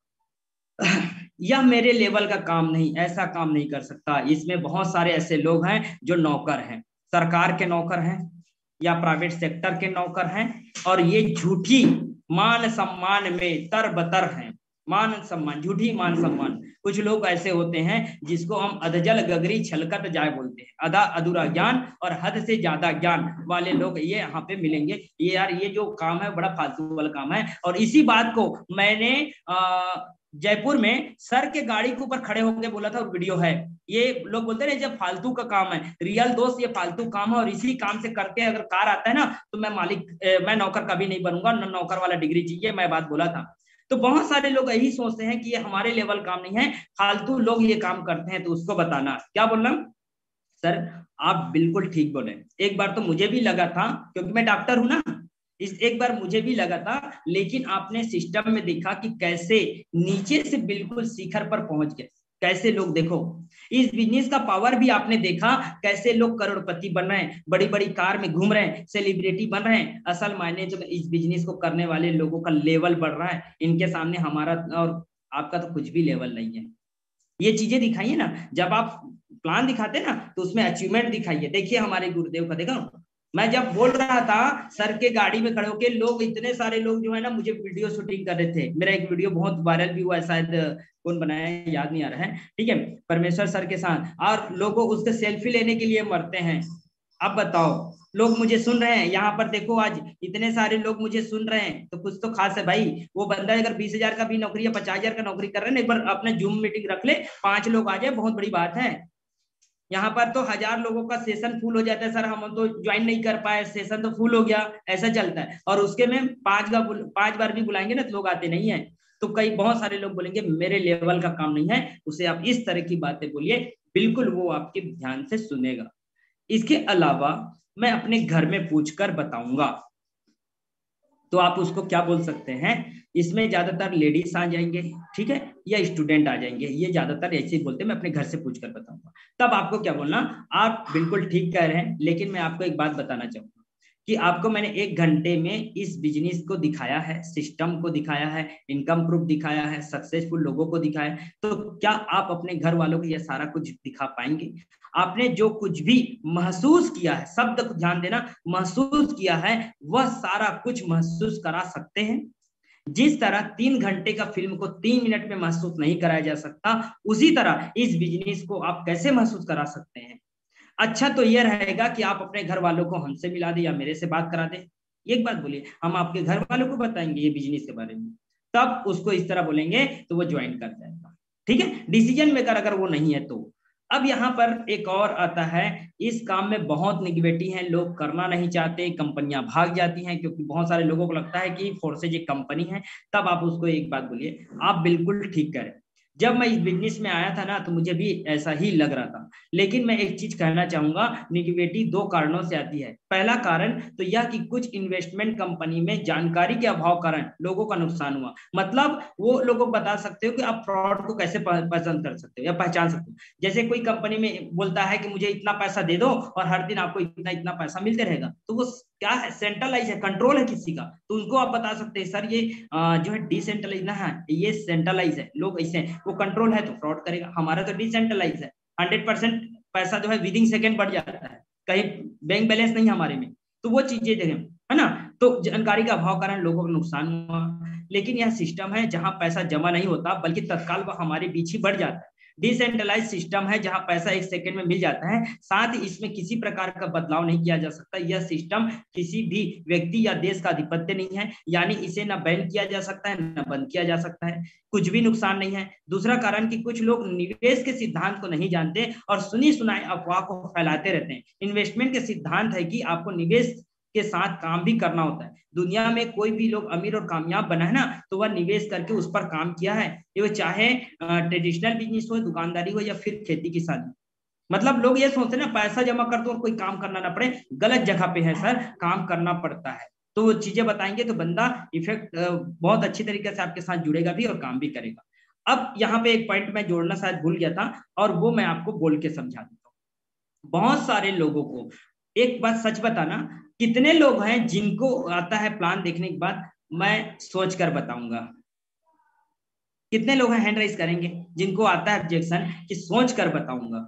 यह मेरे लेवल का काम नहीं, ऐसा काम नहीं कर सकता। इसमें बहुत सारे ऐसे लोग हैं जो नौकर हैं, सरकार के नौकर हैं या प्राइवेट सेक्टर के नौकर हैं, और ये झूठी मान सम्मान में तरबतर हैं। मान सम्मान, झूठी मान सम्मान। कुछ लोग ऐसे होते हैं जिसको हम अधजल गगरी छलकत जाए बोलते हैं, अधा अधूरा ज्ञान और हद से ज्यादा ज्ञान वाले लोग ये यहाँ पे मिलेंगे। ये यार ये जो काम है बड़ा फालतू वाला काम है। और इसी बात को मैंने जयपुर में सर के गाड़ी के ऊपर खड़े होकर बोला था, वीडियो है। ये लोग बोलते हैं जब फालतू का काम है, रियल दोस्त ये फालतू काम है, और इसी काम से करते हैं। अगर कार आता है ना तो मैं मैं नौकर कभी नहीं बनूंगा, न नौकर वाला डिग्री चाहिए, मैं बात बोला था। तो बहुत सारे लोग यही सोचते हैं कि ये हमारे लेवल काम नहीं है, फालतू लोग ये काम करते हैं, तो उसको बताना। क्या बोलना सर, आप बिल्कुल ठीक बोले। एक बार तो मुझे भी लगा था, क्योंकि मैं डॉक्टर हूं ना, एक बार मुझे भी लगा था, लेकिन आपने सिस्टम में देखा कि कैसे नीचे से बिल्कुल शिखर पर पहुंच गए। कैसे लोग, देखो इस बिजनेस का पावर भी आपने देखा, कैसे लोग करोड़पति बन रहे हैं, बड़ी बड़ी कार में घूम रहे हैं, सेलिब्रिटी बन रहे हैं। असल मायने जो इस बिजनेस को करने वाले लोगों का लेवल बढ़ रहा है, इनके सामने हमारा और आपका तो कुछ भी लेवल नहीं है। ये चीजें दिखाइए ना, जब आप प्लान दिखाते ना तो उसमें अचीवमेंट दिखाइए। देखिए हमारे गुरुदेव का, देखा मैं जब बोल रहा था सर के गाड़ी में खड़े होके, लोग इतने सारे लोग जो है ना मुझे वीडियो शूटिंग कर रहे थे। मेरा एक वीडियो बहुत वायरल भी हुआ है, शायद कौन बनाया है याद नहीं आ रहा है, ठीक है, परमेश्वर सर के साथ, और लोगों उससे सेल्फी लेने के लिए मरते हैं। अब बताओ लोग मुझे सुन रहे हैं यहाँ पर, देखो आज इतने सारे लोग मुझे सुन रहे हैं, तो कुछ तो खास है भाई। वो बंदा अगर 20,000 का भी नौकरी या 50,000 का नौकरी कर रहे हैं, एक बार अपने जूम मीटिंग रख ले, 5 लोग आ जाए, बहुत बड़ी बात है। यहाँ पर तो 1000 लोगों का सेशन फुल हो जाता है, सर हम तो ज्वाइन नहीं कर पाए, सेशन तो फुल हो गया, ऐसा चलता है। और उसके में 5 बार भी बुलाएंगे ना तो लोग आते नहीं है। तो कई बहुत सारे लोग बोलेंगे मेरे लेवल का काम नहीं है, उसे आप इस तरह की बातें बोलिए, बिल्कुल वो आपके ध्यान से सुनेगा। इसके अलावा मैं अपने घर में पूछकर बताऊंगा, तो आप उसको क्या बोल सकते हैं, इसमें ज्यादातर लेडीज आ जाएंगे, ठीक है, या स्टूडेंट आ जाएंगे, ये ज्यादातर ऐसे ही बोलते हैं, मैं अपने घर से पूछकर बताऊंगा। तब आपको क्या बोलना, आप बिल्कुल ठीक कह रहे हैं, लेकिन मैं आपको एक बात बताना चाहूंगा कि आपको मैंने 1 घंटे में इस बिजनेस को दिखाया है, सिस्टम को दिखाया है, इनकम प्रूफ दिखाया है, सक्सेसफुल लोगों को दिखाया है, तो क्या आप अपने घर वालों को यह सारा कुछ दिखा पाएंगे? आपने जो कुछ भी महसूस किया है, शब्द को ध्यान देना, महसूस किया है, वह सारा कुछ महसूस करा सकते हैं? जिस तरह 3 घंटे का फिल्म को 3 मिनट में महसूस नहीं कराया जा सकता, उसी तरह इस बिजनेस को आप कैसे महसूस करा सकते हैं? अच्छा तो यह रहेगा कि आप अपने घर वालों को हमसे मिला दे या मेरे से बात करा दे। एक बात बोलिए, हम आपके घर वालों को बताएंगे ये बिजनेस के बारे में, तब उसको इस तरह बोलेंगे तो वो ज्वाइन कर जाएगा, ठीक है, डिसीजन मेकर अगर वो नहीं है तो। अब यहाँ पर एक और आता है, इस काम में बहुत निगेटिविटी है, लोग करना नहीं चाहते, कंपनियां भाग जाती हैं, क्योंकि बहुत सारे लोगों को लगता है कि फोर्सेज एक कंपनी है। तब आप उसको एक बात बोलिए, आप बिल्कुल ठीक करें, जब मैं इस बिजनेस में आया था ना तो मुझे भी ऐसा ही लग रहा था, लेकिन मैं एक चीज कहना चाहूंगा, निगेटिविटी 2 कारणों से आती है। पहला कारण तो यह कि कुछ इन्वेस्टमेंट कंपनी में जानकारी के अभाव कारण लोगों का नुकसान हुआ। मतलब वो लोगों को बता सकते हो कि आप फ्रॉड को कैसे पसंद कर सकते हो या पहचान सकते हो। जैसे कोई कंपनी में बोलता है कि मुझे इतना पैसा दे दो और हर दिन आपको इतना इतना पैसा मिलते रहेगा, तो वो क्या है, सेंट्रलाइज है, कंट्रोल है किसी का, तो उनको आप बता सकते हैं सर ये जो है डिसेंट्रलाइज ना है, ये सेंट्रलाइज है, लोग ऐसे हैं, वो कंट्रोल है तो फ्रॉड करेगा। हमारा तो डिसेंट्रलाइज है, 100% पैसा जो है विदिन सेकेंड बढ़ जाता है, कहीं बैंक बैलेंस नहीं हमारे में, तो वो चीजें देखें, है ना। तो जानकारी का अभाव कारण लोगों को नुकसान हुआ, लेकिन यह सिस्टम है जहां पैसा जमा नहीं होता बल्कि तत्काल वह हमारे बीच ही बढ़ जाता है। डिसेंट्रलाइज सिस्टम है जहां पैसा 1 सेकंड में मिल जाता है, साथ ही इसमें किसी प्रकार का बदलाव नहीं किया जा सकता। यह सिस्टम किसी भी व्यक्ति या देश का आधिपत्य नहीं है, यानी इसे ना बैन किया जा सकता है ना बंद किया जा सकता है, कुछ भी नुकसान नहीं है। दूसरा कारण कि कुछ लोग निवेश के सिद्धांत को नहीं जानते और सुनी सुनाई अफवाह को फैलाते रहते हैं। इन्वेस्टमेंट के सिद्धांत है कि आपको निवेश के साथ काम भी करना होता है। दुनिया में कोई भी लोग अमीर और कामयाब बना है ना, तो वह निवेश करके उस पर काम किया है, ये चाहे ट्रेडिशनल बिजनेस हो, दुकानदारी हो या फिर खेती किसानी। मतलब लोग ये सोचते हैं ना पैसा जमा कर दो और कोई काम करना ना पड़े, गलत जगह पे है सर, काम करना पड़ता है। तो वो चीजें बताएंगे तो बंदा इफेक्ट बहुत अच्छी तरीके से आपके साथ जुड़ेगा भी और काम भी करेगा। अब यहाँ पे एक पॉइंट मैं जोड़ना शायद भूल गया था, और वो मैं आपको बोल के समझा देता हूँ। बहुत सारे लोगों को एक बात सच बताना, कितने लोग हैं जिनको आता है प्लान देखने के बाद मैं सोच कर बताऊंगा? कितने लोग हैं, हैंड राइज करेंगे, जिनको आता है ऑब्जेक्शन कि सोच कर बताऊंगा?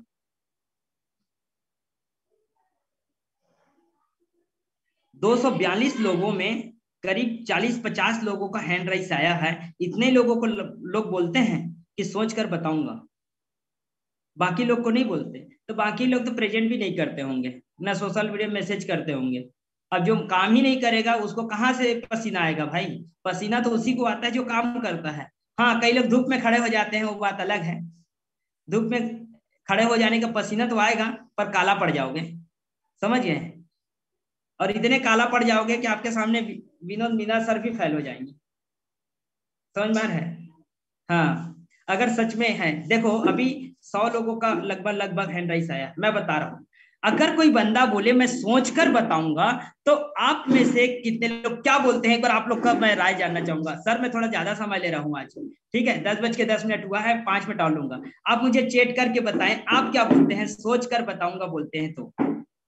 242 लोगों में करीब 40-50 लोगों का हैंड राइज आया है। इतने लोगों को लोग बोलते हैं कि सोच कर बताऊंगा, बाकी लोग को नहीं बोलते। तो बाकी लोग तो प्रेजेंट भी नहीं करते होंगे, ना सोशल मीडिया मैसेज करते होंगे। अब जो काम ही नहीं करेगा उसको कहाँ से पसीना आएगा भाई? पसीना तो उसी को आता है जो काम करता है। हाँ, कई लोग धूप में खड़े हो जाते हैं, वो बात अलग है। धूप में खड़े हो जाने का पसीना तो आएगा, पर काला पड़ जाओगे, समझ गए? और इतने काला पड़ जाओगे कि आपके सामने विनोद मीना सर भी फेल हो जाएंगे, समझ में आ रहा है? हाँ, अगर सच में है, देखो अभी 100 लोगों का लगभग हैंड राइज आया, मैं बता रहा हूँ। अगर कोई बंदा बोले मैं सोच कर बताऊंगा, तो आप में से कितने लोग क्या बोलते हैं, एक बार आप लोग का मैं राय जानना चाहूंगा। सर मैं थोड़ा ज्यादा समय ले रहा हूँ आज, ठीक है, 10:10 हुआ है, 5 मिनट और लूंगा। आप मुझे चेट करके बताएं, आप क्या बोलते हैं, सोच कर बताऊंगा बोलते हैं तो?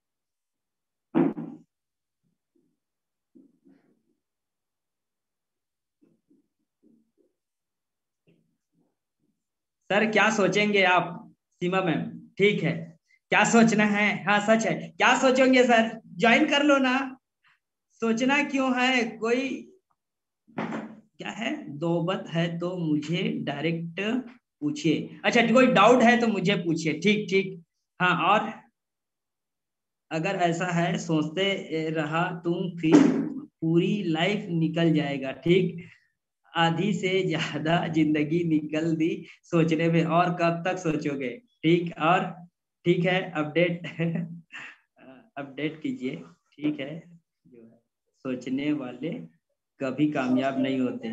सर क्या सोचेंगे आप? सीमा मैम, ठीक है, क्या सोचना है? हाँ सच है, क्या सोचेंगे सर? ज्वाइन कर लो ना, सोचना क्यों है? कोई क्या है, नौबत है तो मुझे डायरेक्ट पूछिए। अच्छा, कोई डाउट है तो मुझे पूछिए, ठीक ठीक। हाँ, और अगर ऐसा है सोचते रहा तुम फिर पूरी लाइफ निकल जाएगा, ठीक। आधी से ज्यादा जिंदगी निकल दी सोचने में, और कब तक सोचोगे, ठीक। और ठीक है, अपडेट अपडेट कीजिए, ठीक है। जो है सोचने वाले कभी कामयाब नहीं होते,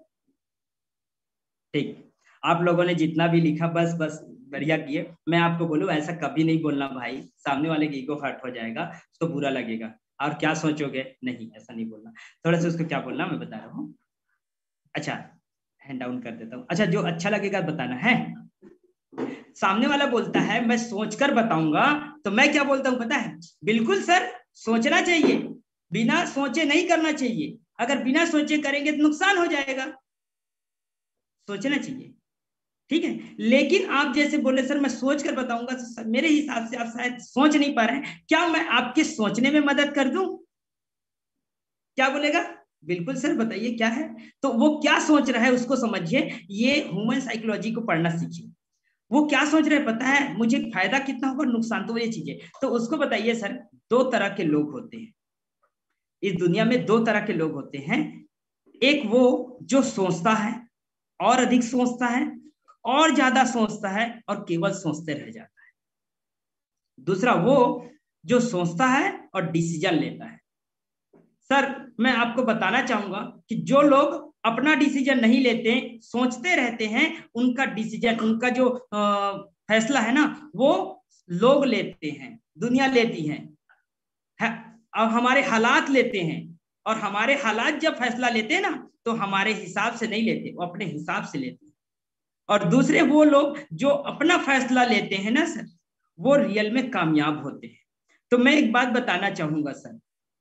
ठीक। आप लोगों ने जितना भी लिखा बस बस बढ़िया किए। मैं आपको बोलूं ऐसा कभी नहीं बोलना भाई, सामने वाले की ईगो हर्ट हो जाएगा, उसको बुरा लगेगा। और क्या सोचोगे, नहीं ऐसा नहीं बोलना। थोड़ा सा उसको क्या बोलना मैं बता रहा हूँ। अच्छा हैंड डाउन कर देता हूँ। अच्छा जो अच्छा लगेगा बताना है। सामने वाला बोलता है मैं सोचकर बताऊंगा, तो मैं क्या बोलता हूँ पता है, बिल्कुल सर सोचना चाहिए, बिना सोचे नहीं करना चाहिए। अगर बिना सोचे करेंगे तो नुकसान हो जाएगा, सोचना चाहिए, ठीक है। लेकिन आप जैसे बोले सर मैं सोच कर बताऊंगा, तो मेरे हिसाब से आप शायद सोच नहीं पा रहे हैं। क्या मैं आपके सोचने में मदद कर दूं? क्या बोलेगा, बिल्कुल सर बताइए क्या है। तो वो क्या सोच रहा है उसको समझिए, ये ह्यूमन साइकोलॉजी को पढ़ना सीखिए। वो क्या सोच रहे हैं पता है, मुझे फायदा कितना होगा, नुकसान, तो ये चीजें तो उसको बताइए। सर दो तरह के लोग होते हैं इस दुनिया में, दो तरह के लोग होते हैं। एक वो जो सोचता है और अधिक सोचता है और ज्यादा सोचता है और केवल सोचते रह जाता है। दूसरा वो जो सोचता है और डिसीजन लेता है। सर मैं आपको बताना चाहूंगा कि जो लोग अपना डिसीजन नहीं लेते, सोचते रहते हैं, उनका डिसीजन, उनका जो फैसला है ना, वो लोग लेते हैं, दुनिया लेती है। अब हमारे हालात लेते हैं, और हमारे हालात जब फैसला लेते हैं ना, तो हमारे हिसाब से नहीं लेते, वो अपने हिसाब से लेते हैं। और दूसरे वो लोग जो अपना फैसला लेते हैं ना सर, वो रियल में कामयाब होते हैं। तो मैं एक बात बताना चाहूंगा सर,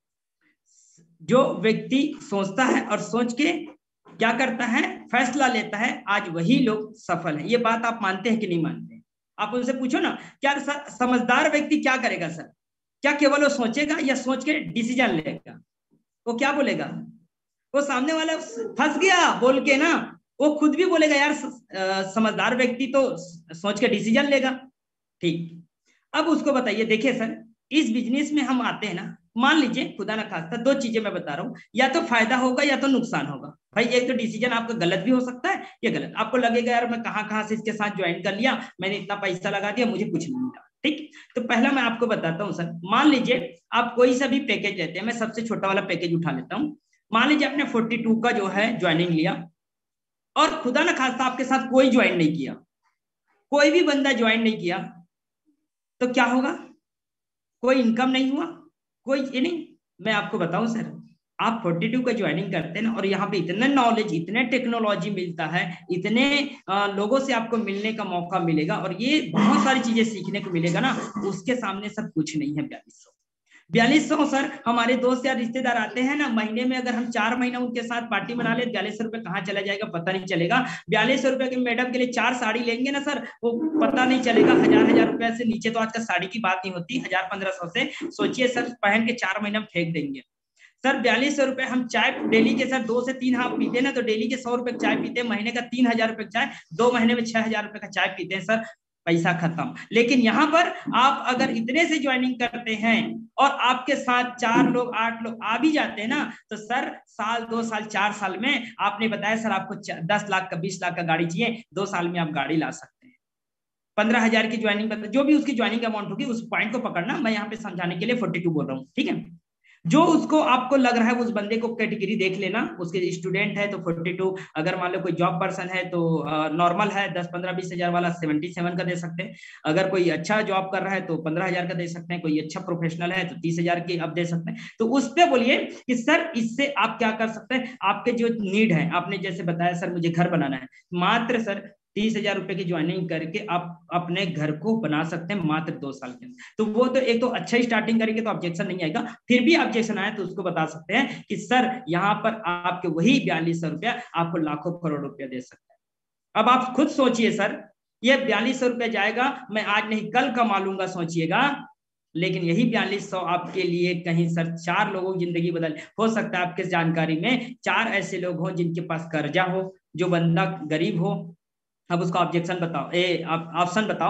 जो व्यक्ति सोचता है और सोच के क्या करता है, फैसला लेता है, आज वही लोग सफल हैं। ये बात आप मानते हैं कि नहीं मानते? आप उनसे पूछो ना, क्या समझदार व्यक्ति क्या करेगा सर? क्या केवल वो सोचेगा या सोच के डिसीजन लेगा? वो क्या बोलेगा, वो सामने वाला फंस गया बोल के ना, वो खुद भी बोलेगा यार समझदार व्यक्ति तो सोच के डिसीजन लेगा, ठीक। अब उसको बताइए, देखिए सर इस बिजनेस में हम आते हैं ना, मान लीजिए खुदा ना खास्ता, दो चीजें मैं बता रहा हूँ, या तो फायदा होगा या तो नुकसान होगा। भाई एक तो डिसीजन आपका गलत भी हो सकता है, ये गलत, आपको लगेगा यार मैं कहाँ कहाँ से इसके साथ ज्वाइन कर लिया, मैंने इतना पैसा लगा दिया, मुझे कुछ नहीं मिला, ठीक। तो पहला मैं आपको बताता हूँ सर, मान लीजिए आप कोई सा भी पैकेज लेते हैं, मैं सबसे छोटा वाला पैकेज उठा लेता हूँ। मान लीजिए आपने 42 का जो है ज्वाइनिंग लिया, और खुदा ना खास्ता आपके साथ कोई ज्वाइन नहीं किया, कोई भी बंदा ज्वाइन नहीं किया, तो क्या होगा? कोई इनकम नहीं हुआ, कोई ये नहीं। मैं आपको बताऊं सर, आप 42 का ज्वाइनिंग करते हैं ना, और यहाँ पे इतने नॉलेज, इतने टेक्नोलॉजी मिलता है, इतने लोगों से आपको मिलने का मौका मिलेगा, और ये बहुत सारी चीजें सीखने को मिलेगा ना, उसके सामने सब कुछ नहीं है। 4200 सर, हमारे दोस्त या रिश्तेदार आते हैं ना, महीने में अगर हम 4 महीना उनके साथ पार्टी बना ले, 4200 रुपए कहाँ चला जाएगा पता नहीं चलेगा। 4200 रुपए के मैडम के लिए 4 साड़ी लेंगे ना सर, वो पता नहीं चलेगा। हजार रुपए से नीचे तो आजकल साड़ी की बात नहीं होती, 1000-1500 से सोचिए सर, पहन के 4 महीना फेंक देंगे। सर 4200 रुपए, हम चाय डेली के सर 2 से 3 हाफ पीते हैं ना, तो डेली के 100 रुपए चाय पीते हैं, महीने का 3000 रुपए चाय, 2 महीने में 6000 रुपए का चाय पीते हैं सर, पैसा खत्म। लेकिन यहाँ पर आप अगर इतने से ज्वाइनिंग करते हैं और आपके साथ 4 लोग 8 लोग आ भी जाते हैं ना, तो सर साल 2 साल 4 साल में, आपने बताया सर आपको 10 लाख का 20 लाख का गाड़ी चाहिए, 2 साल में आप गाड़ी ला सकते हैं। 15,000 की ज्वाइनिंग, जो भी उसकी ज्वाइनिंग अमाउंट होगी, उस पॉइंट को पकड़ना, मैं यहाँ पे समझाने के लिए 42 बोल रहा हूँ, ठीक है। जो उसको आपको लग रहा है उस बंदे को कैटेगरी देख लेना, उसके स्टूडेंट है तो 42, अगर मान लो कोई जॉब पर्सन है तो नॉर्मल है 10-15-20 हजार वाला 77 का दे सकते हैं, अगर कोई अच्छा जॉब कर रहा है तो 15,000 का दे सकते हैं, कोई अच्छा प्रोफेशनल है तो 30,000 की अब दे सकते हैं। तो उस पर बोलिए कि सर इससे आप क्या कर सकते हैं, आपके जो नीड है, आपने जैसे बताया सर मुझे घर बनाना है, मात्र सर 30,000 रुपए की ज्वाइनिंग करके आप अपने घर को बना सकते हैं मात्र 2 साल के अंदर। तो वो तो एक तो अच्छा ही स्टार्टिंग करेंगे तो ऑब्जेक्शन नहीं आएगा, फिर भी ऑब्जेक्शन आए तो उसको बता सकते हैं कि सर यहाँ पर आपके वही 4200 रुपया आपको लाखों करोड़ रुपया दे सकता है। अब आप खुद सोचिए सर, ये 4200 रुपया जाएगा, मैं आज नहीं कल कमा लूंगा सोचिएगा, लेकिन यही 4200 आपके लिए कहीं सर 4 लोगों की जिंदगी बदल, हो सकता है आपके जानकारी में 4 ऐसे लोग हों जिनके पास कर्जा हो, जो बंदा गरीब हो। अब उसका ऑब्जेक्शन बताओ, ऑप्शन बताओ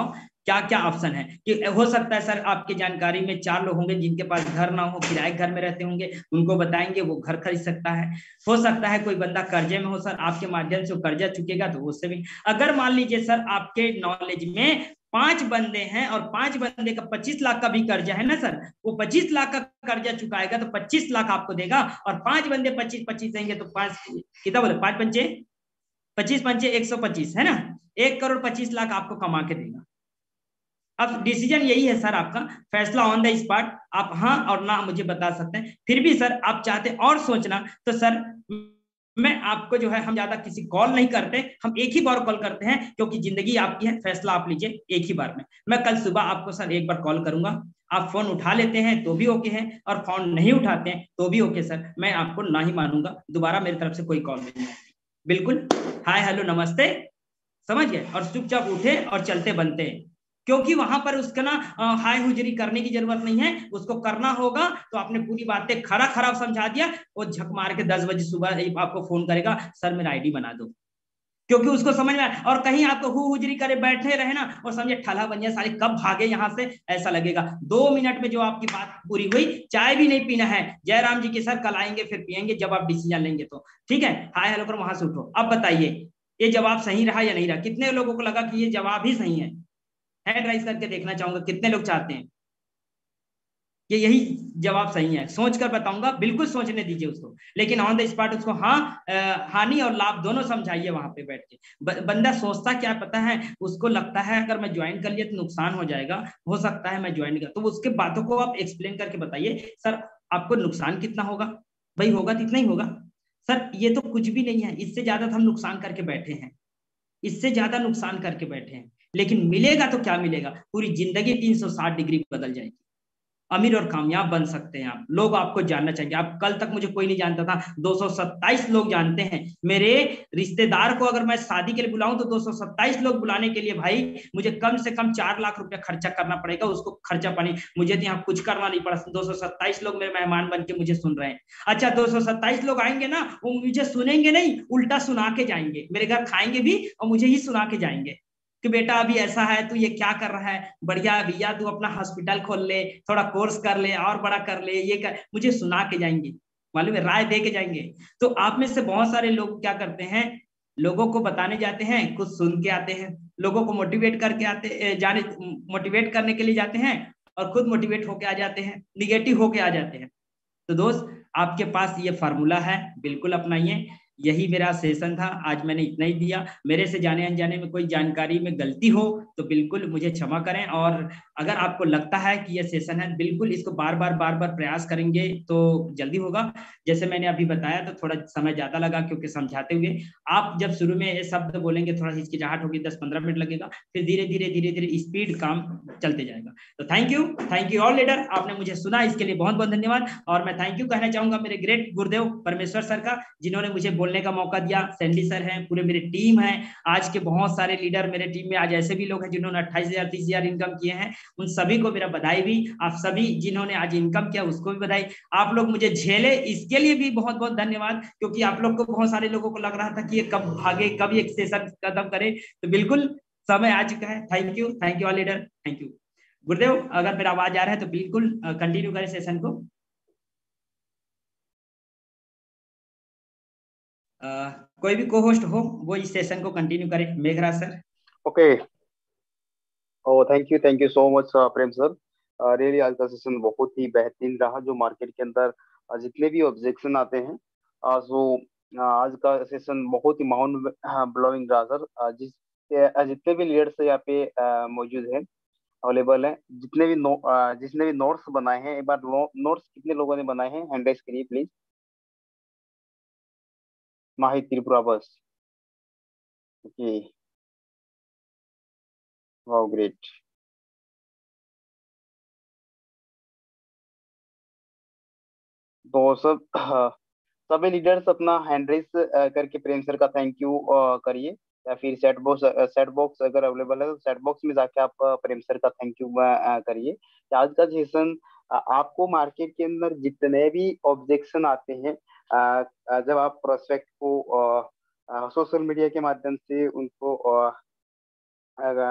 क्या क्या ऑप्शन है कि हो सकता है सर आपकी जानकारी में 4 लोग होंगे जिनके पास घर ना हो, किराए घर में रहते होंगे, उनको बताएंगे, वो घर खरीद सकता है। हो सकता है कोई बंदा कर्जे में हो सर, आपके माध्यम से वो कर्जा चुकेगा तो उससे भी। अगर मान लीजिए सर आपके नॉलेज में 5 बंदे हैं और 5 बंदे का 25 लाख का भी कर्जा है ना सर, वो 25 लाख का कर्जा चुकाएगा तो 25 लाख आपको देगा, और 5 बंदे 25-25 देंगे तो 5 कितना बोले, 5 पंचे 25 पंचे 125 है ना, 1 करोड़ 25 लाख आपको कमा के देगा। अब डिसीजन यही है सर आपका, फैसला ऑन द स्पॉट, आप हाँ और ना मुझे बता सकते हैं। फिर भी सर आप चाहते और सोचना तो सर मैं आपको जो है, हम ज्यादा किसी कॉल नहीं करते, हम एक ही बार कॉल करते हैं, क्योंकि जिंदगी आपकी है, फैसला आप लीजिए एक ही बार में। मैं कल सुबह आपको सर एक बार कॉल करूंगा, आप फोन उठा लेते हैं तो भी ओके है, और फोन नहीं उठाते हैं तो भी ओके सर, मैं आपको ना ही मानूंगा, दोबारा मेरी तरफ से कोई कॉल नहीं है। बिल्कुल हाय हेलो नमस्ते, समझ गए, और चुपचाप उठे और चलते बनते हैं। क्योंकि वहां पर उसका ना हाय हुजरी करने की जरूरत नहीं है, उसको करना होगा तो आपने पूरी बातें खरा खराब समझा दिया, वो झक मार के 10 बजे सुबह आपको फोन करेगा, सर मेरा आईडी बना दो, क्योंकि उसको समझ में और कहीं आपको हुजरी करे बैठे रहे ना और समझे ठला बन जाए, साले कब भागे यहाँ से, ऐसा लगेगा। 2 मिनट में जो आपकी बात पूरी हुई, चाय भी नहीं पीना है, जयराम जी के सर कल आएंगे फिर पियेंगे जब आप डिसीजन लेंगे तो, ठीक है। हाय हेलो कर वहां से उठो। अब बताइए ये जवाब सही रहा या नहीं रहा, कितने लोगों को लगा कि ये जवाब ही सही है? हैंड राइज करके देखना चाहूंगा कितने लोग चाहते हैं कि यही जवाब सही है। सोच कर बताऊंगा, बिल्कुल सोचने दीजिए उसको, लेकिन ऑन द स्पॉट उसको हाँ हानि और लाभ दोनों समझाइए वहां पे बैठ के। बंदा सोचता क्या पता है, उसको लगता है अगर मैं ज्वाइन कर लिया तो नुकसान हो जाएगा, हो सकता है मैं ज्वाइन कर, तो उसके बातों को आप एक्सप्लेन करके बताइए, सर आपको नुकसान कितना होगा, भाई होगा तो इतना ही होगा सर, ये तो कुछ भी नहीं है, इससे ज्यादा तो हम नुकसान करके बैठे हैं, इससे ज्यादा नुकसान करके बैठे हैं, लेकिन मिलेगा तो क्या मिलेगा, पूरी जिंदगी 360 डिग्री बदल जाएगी, अमीर और कामयाब बन सकते हैं आप, लोग आपको जानना चाहिए। आप कल तक मुझे कोई नहीं जानता था, 227 लोग जानते हैं मेरे रिश्तेदार को, अगर मैं शादी के लिए बुलाऊं तो 227 लोग बुलाने के लिए भाई मुझे कम से कम 4 लाख रुपया खर्चा करना पड़ेगा, उसको खर्चा पानी मुझे तो यहाँ कुछ करना नहीं पड़ा, 227 लोग मेरे मेहमान बन के मुझे सुन रहे हैं। अच्छा 227 लोग आएंगे ना, वो मुझे सुनेंगे नहीं, उल्टा सुना के जाएंगे, मेरे घर खाएंगे भी और मुझे ही सुना के जाएंगे कि बेटा अभी ऐसा है, तू ये क्या कर रहा है, बढ़िया भैया तू अपना हॉस्पिटल खोल ले, थोड़ा कोर्स कर ले और बड़ा कर ले, ये कर, मुझे सुना के जाएंगे, मालूम है, राय दे के जाएंगे। तो आप में से बहुत सारे लोग क्या करते हैं, लोगों को बताने जाते हैं, कुछ सुन के आते हैं, लोगों को मोटिवेट करके आते जाने मोटिवेट करने के लिए जाते हैं और खुद मोटिवेट होके आ जाते हैं, निगेटिव होके आ जाते हैं। तो दोस्त आपके पास ये फार्मूला है, बिल्कुल अपनाइए। यही मेरा सेशन था, आज मैंने इतना ही दिया। मेरे से जाने अनजाने में कोई जानकारी में गलती हो तो बिल्कुल मुझे क्षमा करें, और अगर आपको लगता है कि यह सेशन है, बिल्कुल इसको बार बार प्रयास करेंगे तो जल्दी होगा। जैसे मैंने अभी बताया तो थोड़ा समय ज्यादा लगा क्योंकि समझाते हुए, आप जब शुरू में ये शब्द बोलेंगे थोड़ा हिचकिचाहट होगी, 10-15 मिनट लगेगा, फिर धीरे धीरे स्पीड काम चलते जाएगा। तो थैंक यू ऑल लीडर, आपने मुझे सुना, इसके लिए बहुत बहुत धन्यवाद। और मैं थैंक यू कहना चाहूंगा मेरे ग्रेट गुरुदेव परमेश्वर सर का, जिन्होंने मुझे बोलने का मौका दिया। सैंडी सर हैं, पूरे मेरी टीम है, आज के बहुत सारे लीडर मेरे टीम में आज ऐसे भी लोग हैं जिन्होंने 28,000 30,000 इनकम किए हैं, उन सभी को मेरा बधाई भी। आप सभी जिन्होंने आज इनकम किया उसको भी बधाई। आप लोग मुझे झेले इसके लिए भी बहुत बहुत धन्यवाद, क्योंकि आप लोग को, बहुत सारे लोगों को लग रहा था कि ये कब भागे, कब एक सेशन खत्म करे, तो बिल्कुल समय आ चुका है। Thank you all leader, thank you. गुरुदेव अगर मेरा आवाज आ रहा है तो बिल्कुल कंटिन्यू करें सेशन को। कोई भी को होस्ट हो वो इस सेशन को कंटिन्यू करे, Meghraj sir. Okay, thank you so much Prem sir. Really आज का सेशन बहुत ही बेहतरीन रहा, जो मार्केट के अंदर जितने भी ऑब्जेक्शन आते हैं, आज का सेशन बहुत ही माउंट ब्लोइंग रहा सर। जितने भी लीडर्स यहाँ पे मौजूद हैं, अवेलेबल है, जिसने भी नोट्स बनाए हैं, एक बार नोट्स कितने लोगों ने बनाए हैं, हैंड राइज करिए प्लीज। माही त्रिपुरा बस, ओके, वाओ ग्रेट। तो सब सभी लीडर्स अपना हैंड रेस करके प्रेम सर का थैंक यू करिए, या फिर सेट बॉक्स अगर अवेलेबल है तो सेट बॉक्स में जाके आप प्रेम सर का थैंक यू करिए। आज का सेशन आपको मार्केट के अंदर जितने भी ऑब्जेक्शन आते हैं, जब आप प्रोस्पेक्ट को सोशल मीडिया के माध्यम से उनको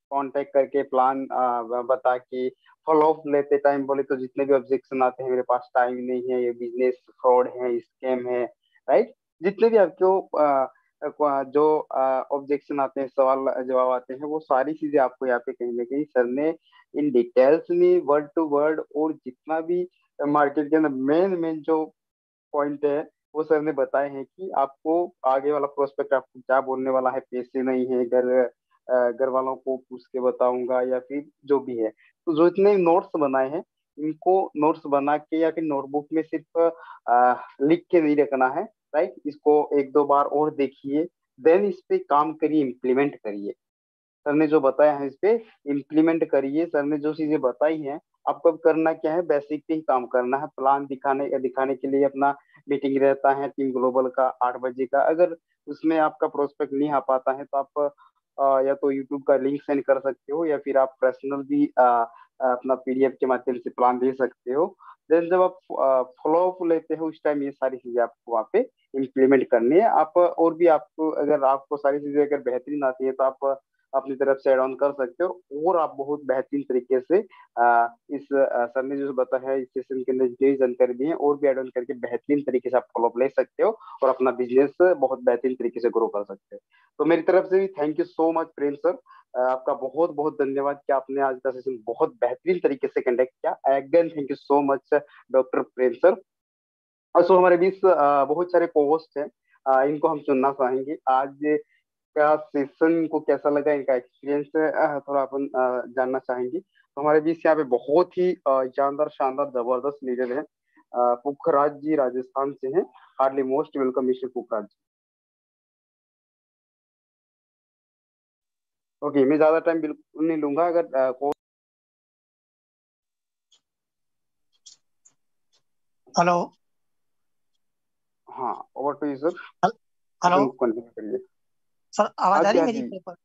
कांटेक्ट करके प्लान बता के फॉलो अप लेते टाइम बोले तो जितने भी ऑब्जेक्शन आते हैं, मेरे पास टाइम नहीं है, ये बिजनेस फ्रॉड है, स्कैम है, राइट, जितने भी आपको जो ऑब्जेक्शन आते हैं, सवाल जवाब आते हैं, वो सारी चीजें आपको यहाँ पे कहीं ना कहीं सर ने इन डिटेल्स में वर्ड टू वर्ड, और जितना भी मार्केट के अंदर मेन मेन जो पॉइंट है वो सर ने बताए हैं कि आपको आगे वाला प्रोस्पेक्ट आपको क्या बोलने वाला है, पैसे नहीं है, घर वालों को पूछ के बताऊंगा, या फिर जो भी है। तो जो इतने नोट्स बनाए हैं, इनको नोट्स बना के या फिर नोटबुक में सिर्फ लिख के नहीं रखना है, राइट, इसको एक दो बार और देखिए, देन इस पे काम करिए, इम्प्लीमेंट करिए। सर ने जो बताया है इस पे इम्प्लीमेंट करिए। सर ने जो चीजें बताई हैं, आपको अब करना क्या है, बेसिक पे ही काम करना है। प्लान दिखाने दिखाने के लिए अपना मीटिंग रहता है टीम ग्लोबल का 8 बजे का। अगर उसमें आपका प्रोस्पेक्ट नहीं आ पाता है तो आप या तो यूट्यूब का लिंक सेंड कर सकते हो, या फिर आप पर्सनल भी अपना पीडीएफ के माध्यम से प्लान दे सकते हो। देन जब आप फॉलो अप लेते हो, उस टाइम ये सारी चीजें आपको वहाँ पे इम्प्लीमेंट करनी है। आप और भी आपको, अगर आपको सारी चीजें अगर बेहतरीन आती है तो आप अपनी तरफ से एड ऑन कर सकते हो, और आप बहुत बेहतरीन तरीके से सर ने जो बताया है इस सेशन के अंदर जितनी जानकारी दी है, और भी एड ऑन करके बेहतरीन तरीके से आप फॉलो अप ले सकते हो, और अपना बिजनेस बहुत बेहतरीन तरीके से ग्रो कर सकते हो। तो मेरी तरफ से भी thank you so much Prem sir, आपका बहुत बहुत धन्यवाद कि आपने आज का सेशन बहुत बेहतरीन तरीके से कंडक्ट किया। Again thank you so much doctor Prem sir. और सो हमारे बीच बहुत सारे को होस्ट हैं, इनको हम चुनना चाहेंगे। आज का सेशन को कैसा लगा, इनका एक्सपीरियंस थोड़ा अपन जानना चाहेंगे। तो हमारे बीच यहाँ पे बहुत ही जानदार शानदार जबरदस्त लीडर हैं, पुखराज जी राजस्थान से हैं। Hardly most welcome mister Pukhraj ji. Okay, मैं ज्यादा टाइम बिल्कुल नहीं लूंगा। अगर हेलो। हाँ, over to you sir. Hello continue करिए सर, आवाज आ रही है हाँ मेरी जी। ऊपर?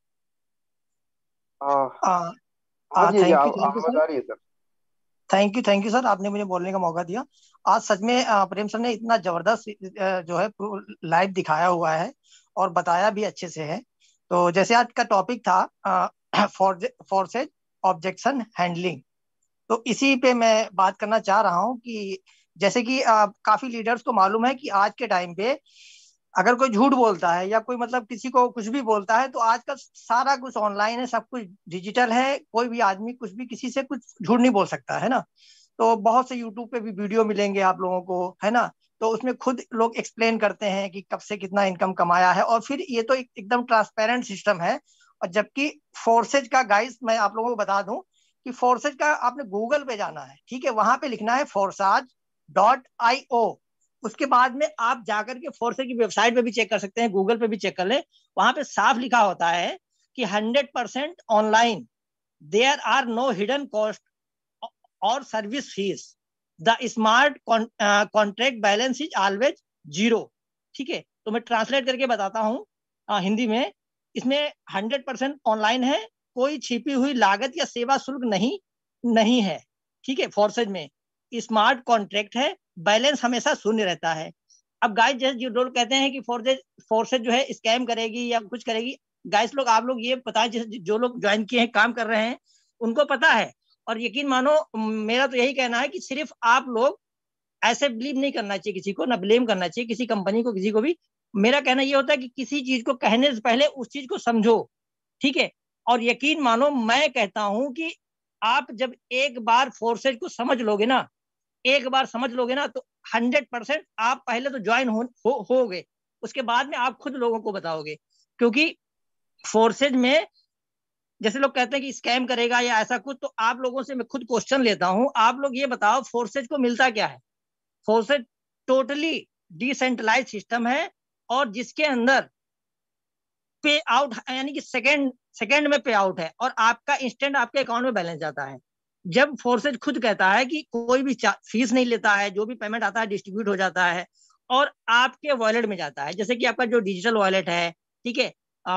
हाँ जी, थैंक यू आवाज सर। आ रही है सर। थैंक यू सर, आपने मुझे बोलने का मौका दिया। आज सच में प्रेम सर ने इतना जबरदस्त जो है लाइव दिखाया हुआ है, और बताया भी अच्छे से है। तो जैसे आज का टॉपिक था फोर्सेज ऑब्जेक्शन हैंडलिंग, तो इसी पे मैं बात करना चाह रहा हूँ कि जैसे कि काफी लीडर्स को मालूम है कि आज के टाइम पे अगर कोई झूठ बोलता है, या कोई मतलब किसी को कुछ भी बोलता है, तो आजकल सारा कुछ ऑनलाइन है, सब कुछ डिजिटल है, कोई भी आदमी कुछ भी किसी से कुछ झूठ नहीं बोल सकता है ना। तो बहुत से यूट्यूब पे भी वीडियो मिलेंगे आप लोगों को, है ना। तो उसमें खुद लोग एक्सप्लेन करते हैं कि कब से कितना इनकम कमाया है, और फिर ये तो एकदम ट्रांसपेरेंट सिस्टम है। और जबकि फोर्सेज का, गाइस मैं आप लोगों को बता दूं कि फोर्सेज का आपने गूगल पे जाना है, ठीक है, वहां पे लिखना है forsage.io। उसके बाद में आप जाकर के फोर्सेज की वेबसाइट पे भी चेक कर सकते हैं, गूगल पे भी चेक कर ले, वहां पे साफ लिखा होता है कि 100% online, there are no hidden cost और service fees, the smart contract balance is always zero. ठीक है, तो मैं ट्रांसलेट करके बताता हूँ हिंदी में। इसमें 100% ऑनलाइन है, कोई छिपी हुई लागत या सेवा शुल्क नहीं नहीं है। ठीक है, फोर्सेज में स्मार्ट कॉन्ट्रैक्ट है, बैलेंस हमेशा शून्य रहता है। अब गाइस जैसे जो लोग कहते हैं कि फोर्सेज जो है स्कैम करेगी या कुछ करेगी, गाइस लोग आप लोग ये बताएं, जैसे जो लोग ज्वाइन किए हैं, काम कर रहे हैं, उनको पता है। और यकीन मानो, मेरा तो यही कहना है कि सिर्फ आप लोग ऐसे बिलीव नहीं करना चाहिए किसी को, ना ब्लेम करना चाहिए किसी कंपनी को, किसी को भी। मेरा कहना ये होता है कि किसी चीज को कहने से पहले उस चीज को समझो, ठीक है। और यकीन मानो, मैं कहता हूं कि आप जब एक बार फोर्सेज को समझ लोगे ना, एक बार समझ लोगे ना, तो 100% आप पहले तो ज्वाइन हो गए, उसके बाद में आप खुद लोगों को बताओगे। क्योंकि फोर्सेज में जैसे लोग कहते हैं कि स्कैम करेगा या ऐसा कुछ, तो आप लोगों से मैं खुद क्वेश्चन लेता हूं, आप लोग ये बताओ फोर्सेज को मिलता क्या है। फोर्सेज टोटली डिसेंट्रलाइज सिस्टम है, और जिसके अंदर पे आउट यानी कि सेकंड सेकंड में पे आउट है, और आपका इंस्टेंट आपके अकाउंट में बैलेंस जाता है। जब फोर्सेज खुद कहता है कि कोई भी फीस नहीं लेता है, जो भी पेमेंट आता है डिस्ट्रीब्यूट हो जाता है और आपके वॉलेट में जाता है, जैसे कि आपका जो डिजिटल वॉलेट है, ठीक है,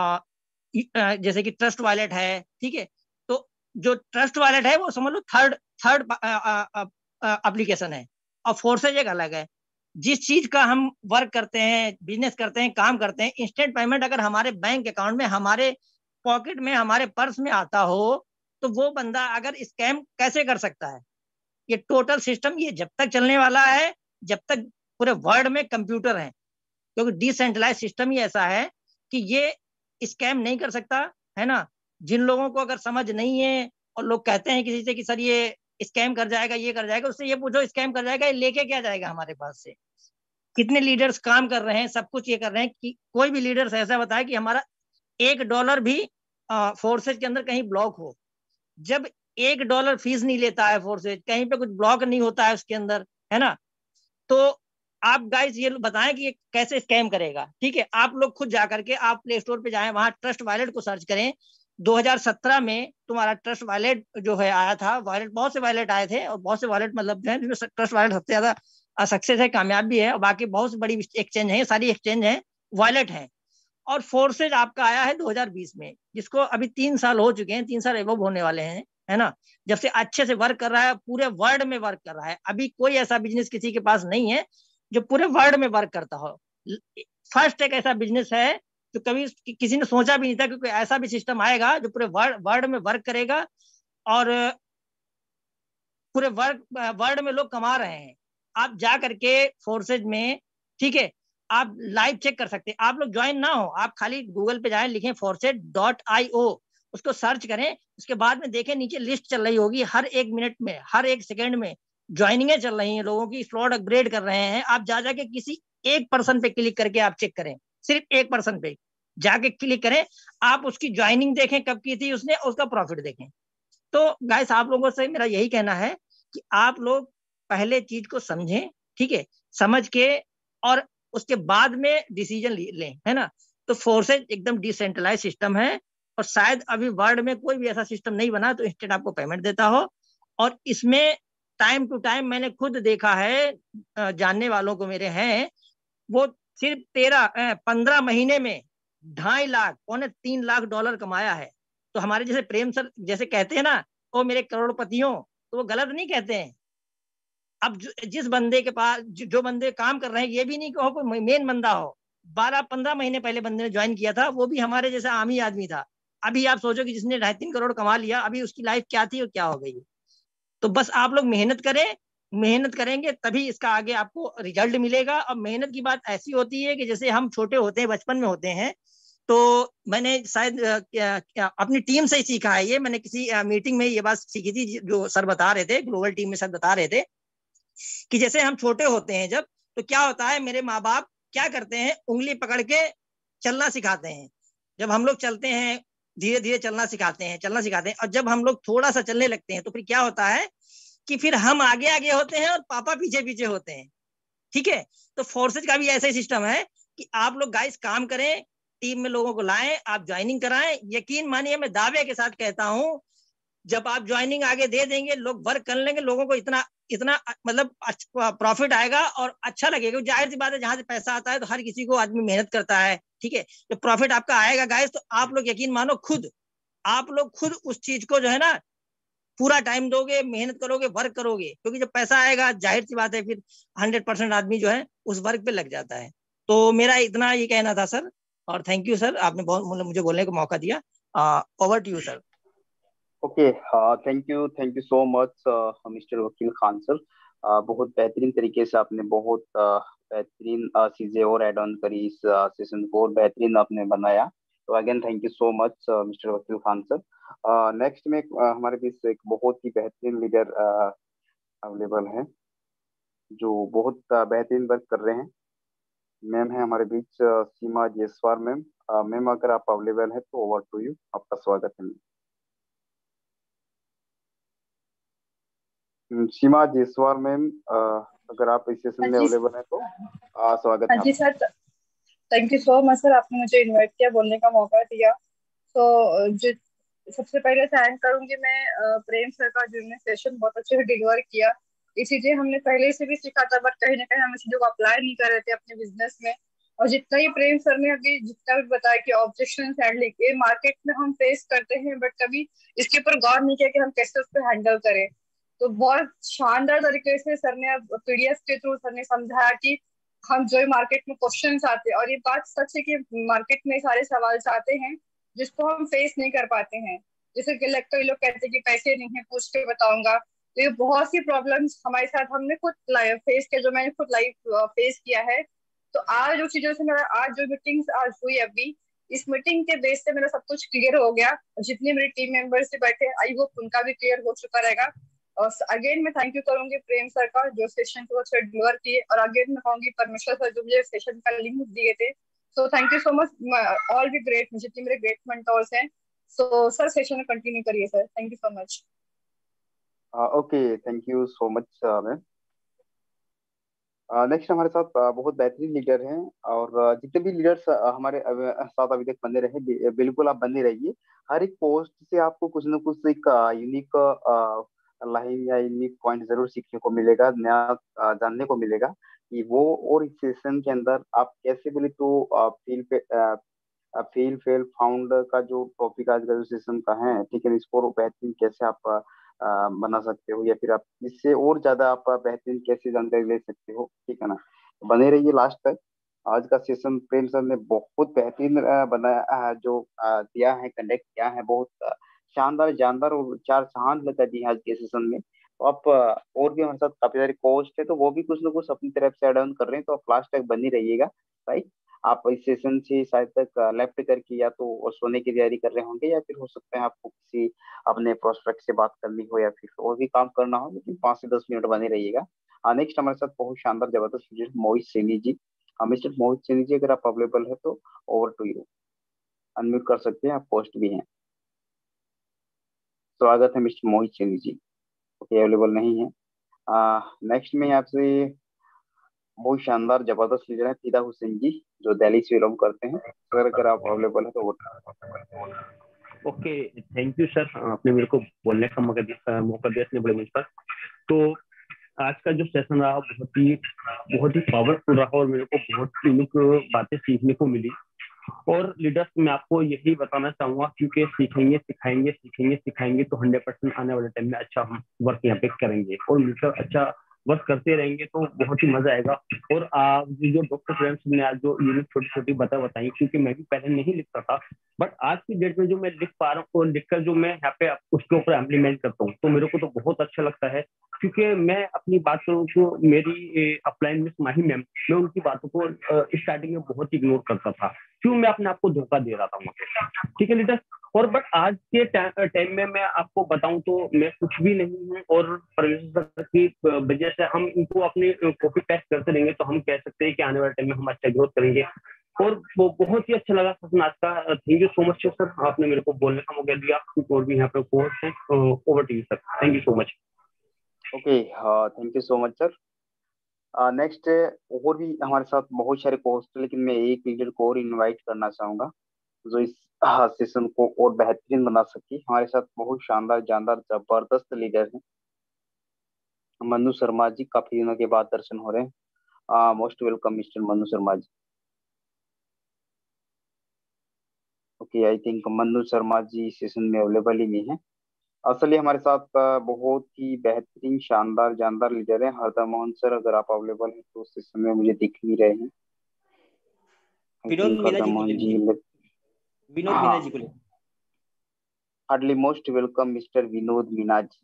जैसे कि ट्रस्ट वॉलेट है, ठीक है। तो जो ट्रस्ट वॉलेट है वो समझ लो थर्ड थर्ड एप्लीकेशन है, और फोर्सेज एक अलग है। जिस चीज का हम वर्क करते हैं, बिजनेस करते हैं, काम करते हैं, इंस्टेंट पेमेंट अगर हमारे बैंक अकाउंट में, हमारे पॉकेट में, हमारे पर्स में आता हो, तो वो बंदा अगर स्कैम कैसे कर सकता है? ये टोटल सिस्टम ये जब तक चलने वाला है जब तक पूरे वर्ल्ड में कंप्यूटर है, क्योंकि डिसेंट्रलाइज सिस्टम ही ऐसा है कि ये स्कैम नहीं कर सकता, है ना। जिन लोगों को अगर समझ नहीं है और लोग कहते हैं किसी से कि सर ये स्कैम कर जाएगा, ये कर जाएगा, उससे ये पूछो स्कैम कर जाएगा, ये लेके क्या जाएगा हमारे पास से? कितने लीडर्स काम कर रहे हैं, सब कुछ ये कर रहे हैं कि कोई भी लीडर्स ऐसा बताए कि हमारा $1 भी फोर्सेज के अंदर कहीं ब्लॉक हो। जब $1 फीस नहीं लेता है फोर्सेज, कहीं पे कुछ ब्लॉक नहीं होता है उसके अंदर, है ना, तो आप गाइस ये बताएं कि ये कैसे स्कैम करेगा। ठीक है, आप लोग खुद जाकर के आप प्ले स्टोर पे जाएं, वहां ट्रस्ट वॉलेट को सर्च करें। 2017 में तुम्हारा ट्रस्ट वॉलेट जो है आया था, वॉलेट बहुत से वॉलेट आए थे, और बहुत से वॉलेट मतलब जो है जिसमें ट्रस्ट वॉलेट सबसे ज्यादा सक्सेस है, कामयाब भी है, और बाकी बहुत सी बड़ी एक्सचेंज है, सारी एक्सचेंज है, वॉलेट है। और फोर्सेज आपका आया है 2020 में, जिसको अभी 3 साल हो चुके हैं, 3 साल एबव होने वाले हैं, है ना, जब से अच्छे से वर्क कर रहा है, पूरे वर्ल्ड में वर्क कर रहा है। अभी कोई ऐसा बिजनेस किसी के पास नहीं है जो पूरे वर्ल्ड में वर्क करता हो। फर्स्ट एक ऐसा बिजनेस है जो कभी किसी ने सोचा भी नहीं था, क्योंकि ऐसा भी सिस्टम आएगा जो पूरे वर्ल्ड में वर्क करेगा, और पूरे वर्ल्ड में लोग कमा रहे हैं। आप जा करके फोर्सेज में, ठीक है, आप लाइव चेक कर सकते हैं। आप लोग ज्वाइन ना हो, आप खाली गूगल पे जाएं, लिखें forces.io, उसको सर्च करें, उसके बाद में देखें नीचे लिस्ट चल रही होगी, हर 1 मिनट में, हर 1 सेकेंड में ज्वाइनिंगें चल रही हैं, लोगों की स्लॉट अपग्रेड कर रहे हैं। आप जा जाके किसी एक पर्सन पे क्लिक करके आप चेक करें, सिर्फ एक पर्सन पे जाके क्लिक करें, आप उसकी ज्वाइनिंग देखें कब की थी उसने, उसका प्रॉफिट देखें। तो गाइस आप लोगों से मेरा यही कहना है कि आप लोग पहले चीज को समझें, ठीक है, समझ के और उसके बाद में डिसीजन लें, है ना। तो फोर्सेज एकदम डिसेंट्रलाइज सिस्टम है, और शायद अभी वर्ल्ड में कोई भी ऐसा सिस्टम नहीं बना तो इंस्टेंट आपको पेमेंट देता हो। और इसमें टाइम टू टाइम मैंने खुद देखा है, जानने वालों को मेरे हैं, वो सिर्फ 15 महीने में 2.5 लाख, $3 कमाया है। तो हमारे जैसे प्रेम सर जैसे कहते हैं ना, वो मेरे करोड़पतियों, तो वो गलत नहीं कहते हैं। अब जिस बंदे के पास जो बंदे काम कर रहे हैं, ये भी नहीं कहो कोई मेन बंदा हो, 12-15 महीने पहले बंदे ने ज्वाइन किया था, वो भी हमारे जैसा आम ही आदमी था। अभी आप सोचो कि जिसने 2.5-3 करोड़ कमा लिया, अभी उसकी लाइफ क्या थी और क्या हो गई। तो बस आप लोग मेहनत करें, मेहनत करेंगे तभी इसका आगे आपको रिजल्ट मिलेगा। और मेहनत की बात ऐसी होती है कि जैसे हम छोटे होते हैं, बचपन में होते हैं, तो मैंने शायद अपनी टीम से ही सीखा है ये, मैंने किसी मीटिंग में ये बात सीखी थी, जो सर बता रहे थे, ग्लोबल टीम में सर बता रहे थे कि जैसे हम छोटे होते हैं जब, तो क्या होता है, मेरे माँ बाप क्या करते हैं, उंगली पकड़ के चलना सिखाते हैं। जब हम लोग चलते हैं, धीरे धीरे चलना सिखाते हैं, और जब हम लोग थोड़ा सा चलने लगते हैं, तो फिर क्या होता है कि फिर हम आगे आगे होते हैं और पापा पीछे पीछे होते हैं। ठीक है, तो फोर्सेज का भी ऐसा ही सिस्टम है कि आप लोग गाइस काम करें, टीम में लोगों को लाएं, आप ज्वाइनिंग कराएं। यकीन मानिए, मैं दावे के साथ कहता हूं, जब आप ज्वाइनिंग आगे दे देंगे, लोग वर्क कर लेंगे, लोगों को इतना मतलब प्रॉफिट आएगा और अच्छा लगेगा। जाहिर सी बात है, जहां से पैसा आता है तो हर किसी को आदमी मेहनत करता है, ठीक है। जब प्रॉफिट आपका आएगा गाइस, तो आप लोग यकीन मानो, आप लोग खुद उस चीज को जो है ना, पूरा टाइम दोगे, मेहनत करोगे, वर्क करोगे, क्योंकि जब पैसा आएगा, जाहिर सी बात है, फिर 100% आदमी जो है उस वर्क पे लग जाता है। तो मेरा इतना ये कहना था सर, और थैंक यू सर, आपने बहुत मुझे बोलने का मौका दिया। Over to you sir. Okay, thank you so much mister Vakil Khan sir. बहुत बेहतरीन तरीके से आपने बहुत बेहतरीन चीजें और ऐड ऑन करी, इस सेशन को और बेहतरीन आपने बनाया। तो again thank you so much mister Vakil Khan sir. Next में हमारे बीच एक बहुत ही बेहतरीन लीडर अवेलेबल है, जो बहुत बेहतरीन वर्क कर रहे हैं। मैम है हमारे बीच सीमा जायसवाल मैम। मैम अगर आप अवेलेबल है तो ओवर टू यू, आपका स्वागत है। सीमा जायसवाल मैम, अगर आप इस सेशन में अवेलेबल है तो स्वागत है। जी sir, thank you so much sir, आपने मुझे इनवाइट किया, बोलने का मौका दिया। तो जो सबसे पहले थैंक करूंगी मैं प्रेम सर का, जिन्होंने सेशन बहुत अच्छे से डिलीवर किया। ये चीजें हमने पहले से भी सीखा था, बट कहीं ना कहीं हम इस चीजों को अप्लाई नहीं कर रहे थे अपने बिजनेस में। और जितना ही प्रेम सर ने अभी जितना भी बताया कि ऑब्जेक्शन हैंडलिंग ये मार्केट में हम फेस करते हैं, बट कभी इसके ऊपर गौर नहीं किया कि हम कैसे उसको हैंडल करें। तो बहुत शानदार तरीके से सर ने अब पीडीएफ के थ्रू सर ने समझाया कि हम जो मार्केट में क्वेश्चंस आते हैं, और ये बात सच है कि मार्केट में सारे सवाल आते हैं, जिसको हम फेस नहीं कर पाते हैं। जैसे कि लगता है लोग कहते हैं कि पैसे नहीं है, पूछ के बताऊंगा। तो ये बहुत सी प्रॉब्लम्स हमारे साथ हमने खुद फेस किया, जो मैंने खुद लाइफ फेस किया है। तो आज जो चीजों से मेरा आज जो मीटिंग्स आज हुई अभी, इस मीटिंग के बेस से मेरा सब कुछ क्लियर हो गया। जितने मेरे टीम मेंबर्स से बैठे, आई होप उनका भी क्लियर हो चुका रहेगा। और अगेन मैं थैंक यू करूंगी प्रेम सर का, जो सेशन को अच्छे डिलीवर किए। और अगेन मैं कहूंगी परमेश्वर सर, जो मुझे सेशन का लिंक दिए थे। So thank you so much, all the great, जितने मेरे ग्रेट मेंटोर्स हैं। सो सर सेशन में कंटिन्यू करिए sir, thank you so much. Okay, thank you so much ma'am. Next हमारे साथ बहुत बेहतरीन लीडर हैं, और जितने भी लीडर्स हमारे साथ अभी तक बने रहे, बिल्कुल आप बने रहिए। हर एक पोस्ट से आपको कुछ ना कुछ एक यूनिक लाइन या यूनिक पॉइंट जरूर सीखने को मिलेगा, नया जानने को मिलेगा कि वो। और इस सेशन के अंदर आप कैसे बोले तो फील फेल फाउंड का जो टॉपिक आज का जो सेशन का है, ठीक है, इसको बेहतरीन कैसे आप बना सकते हो, या फिर आप इससे और ज्यादा आप बेहतरीन कैसे जानकारी ले सकते हो, ठीक है ना। तो बने रहिए लास्ट तक। आज का सेशन प्रेम सर ने बहुत बेहतरीन बनाया, जो दिया है, कंडक्ट किया है, बहुत शानदार जानदार और चार चांद लगा दिए आज के सेशन में। तो आप और भी हमारे साथ काफी सारे कोच थे, तो वो भी कुछ ना कुछ अपनी तरफ से ऐड ऑन कर रहे हैं, तो आप लास्ट तक बनी रहिएगा, राइट। आप इस सेशन से शायद तक लेफ्ट करके या तो सोने की तैयारी कर रहे होंगे, या फिर हो सकता है आपको किसी अपने प्रोस्पेक्ट से बात करनी हो, या फिर और भी काम करना हो, लेकिन 5 से 10 मिनट बने रहिएगा। नेक्स्ट हमारे साथ बहुत शानदार जबरदस्त लीडर मोहित सैनी जी। मिस्टर मोहित सैनी जी, अगर आप अवेलेबल है तो ओवर टू यू। अनम्यूट कर सकते हैं, आप पोस्ट भी हैं। स्वागत है mister Mohit Saini ji. Okay, available नहीं है। नेक्स्ट में आपसे बहुत शानदार जबरदस्त लीडर है फिदा हुसैन जी, जो दिल्ली से बिलोंग करते हैं। अगर आप अवेलेबल है तो ओके, थैंक यू सर, आपने मेरे को बोलने का मौका दिया अपने बड़े मंच पर। तो आज का जो सेशन रहा बहुत ही पावरफुल रहा, और मेरे को बहुत यूनिक बातें सीखने को मिली। और लीडर्स, मैं आपको यही बताना चाहूंगा, क्योंकि सीखेंगे सिखाएंगे सीखेंगे सिखाएंगे तो 100% आने वाले टाइम में अच्छा हम वर्क यहाँ पे करेंगे, और मिलकर अच्छा वर्क करते रहेंगे तो बहुत ही मजा आएगा। और जो डॉक्टर प्रेम ने आज जो यूनिक छोटी छोटी बातें बताई, क्योंकि मैं भी पहले नहीं लिखता था, बट आज की डेट में जो मैं लिख पा रहा हूँ और लिखकर जो मैं यहाँ पे उसके ऊपर इम्प्लीमेंट करता हूँ, तो मेरे को तो बहुत अच्छा लगता है। क्योंकि मैं अपनी बात करूँ तो मेरी अपलाइन मिस माही मैम, मैं उनकी बातों को स्टार्टिंग में बहुत इग्नोर करता था, क्यों मैं अपने आप को धोखा दे रहा था वहाँ, ठीक है लीडर। और बट आज के टाइम में मैं आपको बताऊं तो मैं कुछ भी नहीं हूँ, और परमेश्वर की वजह से हम इनको अपनी कॉपी पेस्ट करते रहेंगे तो हम कह सकते हैं कि आने वाले टाइम में हम अच्छा ग्रोथ करेंगे। और वो बहुत ही अच्छा लगा सर आज का। Thank you so much sir, आपने मेरे को बोलने का मौका दिया। और भी यहाँ पे कोर्स है, over to you sir, thank you so much. Okay, thank you so much sir. Next और भी हमारे साथ बहुत सारे कोर्स थे, लेकिन मैं एक लीडर को और इनवाइट करना चाहूंगा जो इस सेशन को और बेहतरीन बना सके। हमारे साथ बहुत शानदार जानदार जबरदस्त लीडर हैं मनु शर्मा जी, काफी दिनों के बाद दर्शन हो रहे हैं। Most welcome mister Manu Sharma ji. Okay, I think Manu Sharma ji session में अवेलेबल ही नहीं है। असली हमारे साथ बहुत ही बेहतरीन शानदार जानदार लीडर है हरदा मोहन सर, अगर आप अवेलेबल हैं तो सेशन में मुझे दिख नहीं रहे हैं। विनोद मीना जी को ले जी, लीजिए, विनोद मीना जी को ले। Hardly most welcome mister Vinod Meena ji.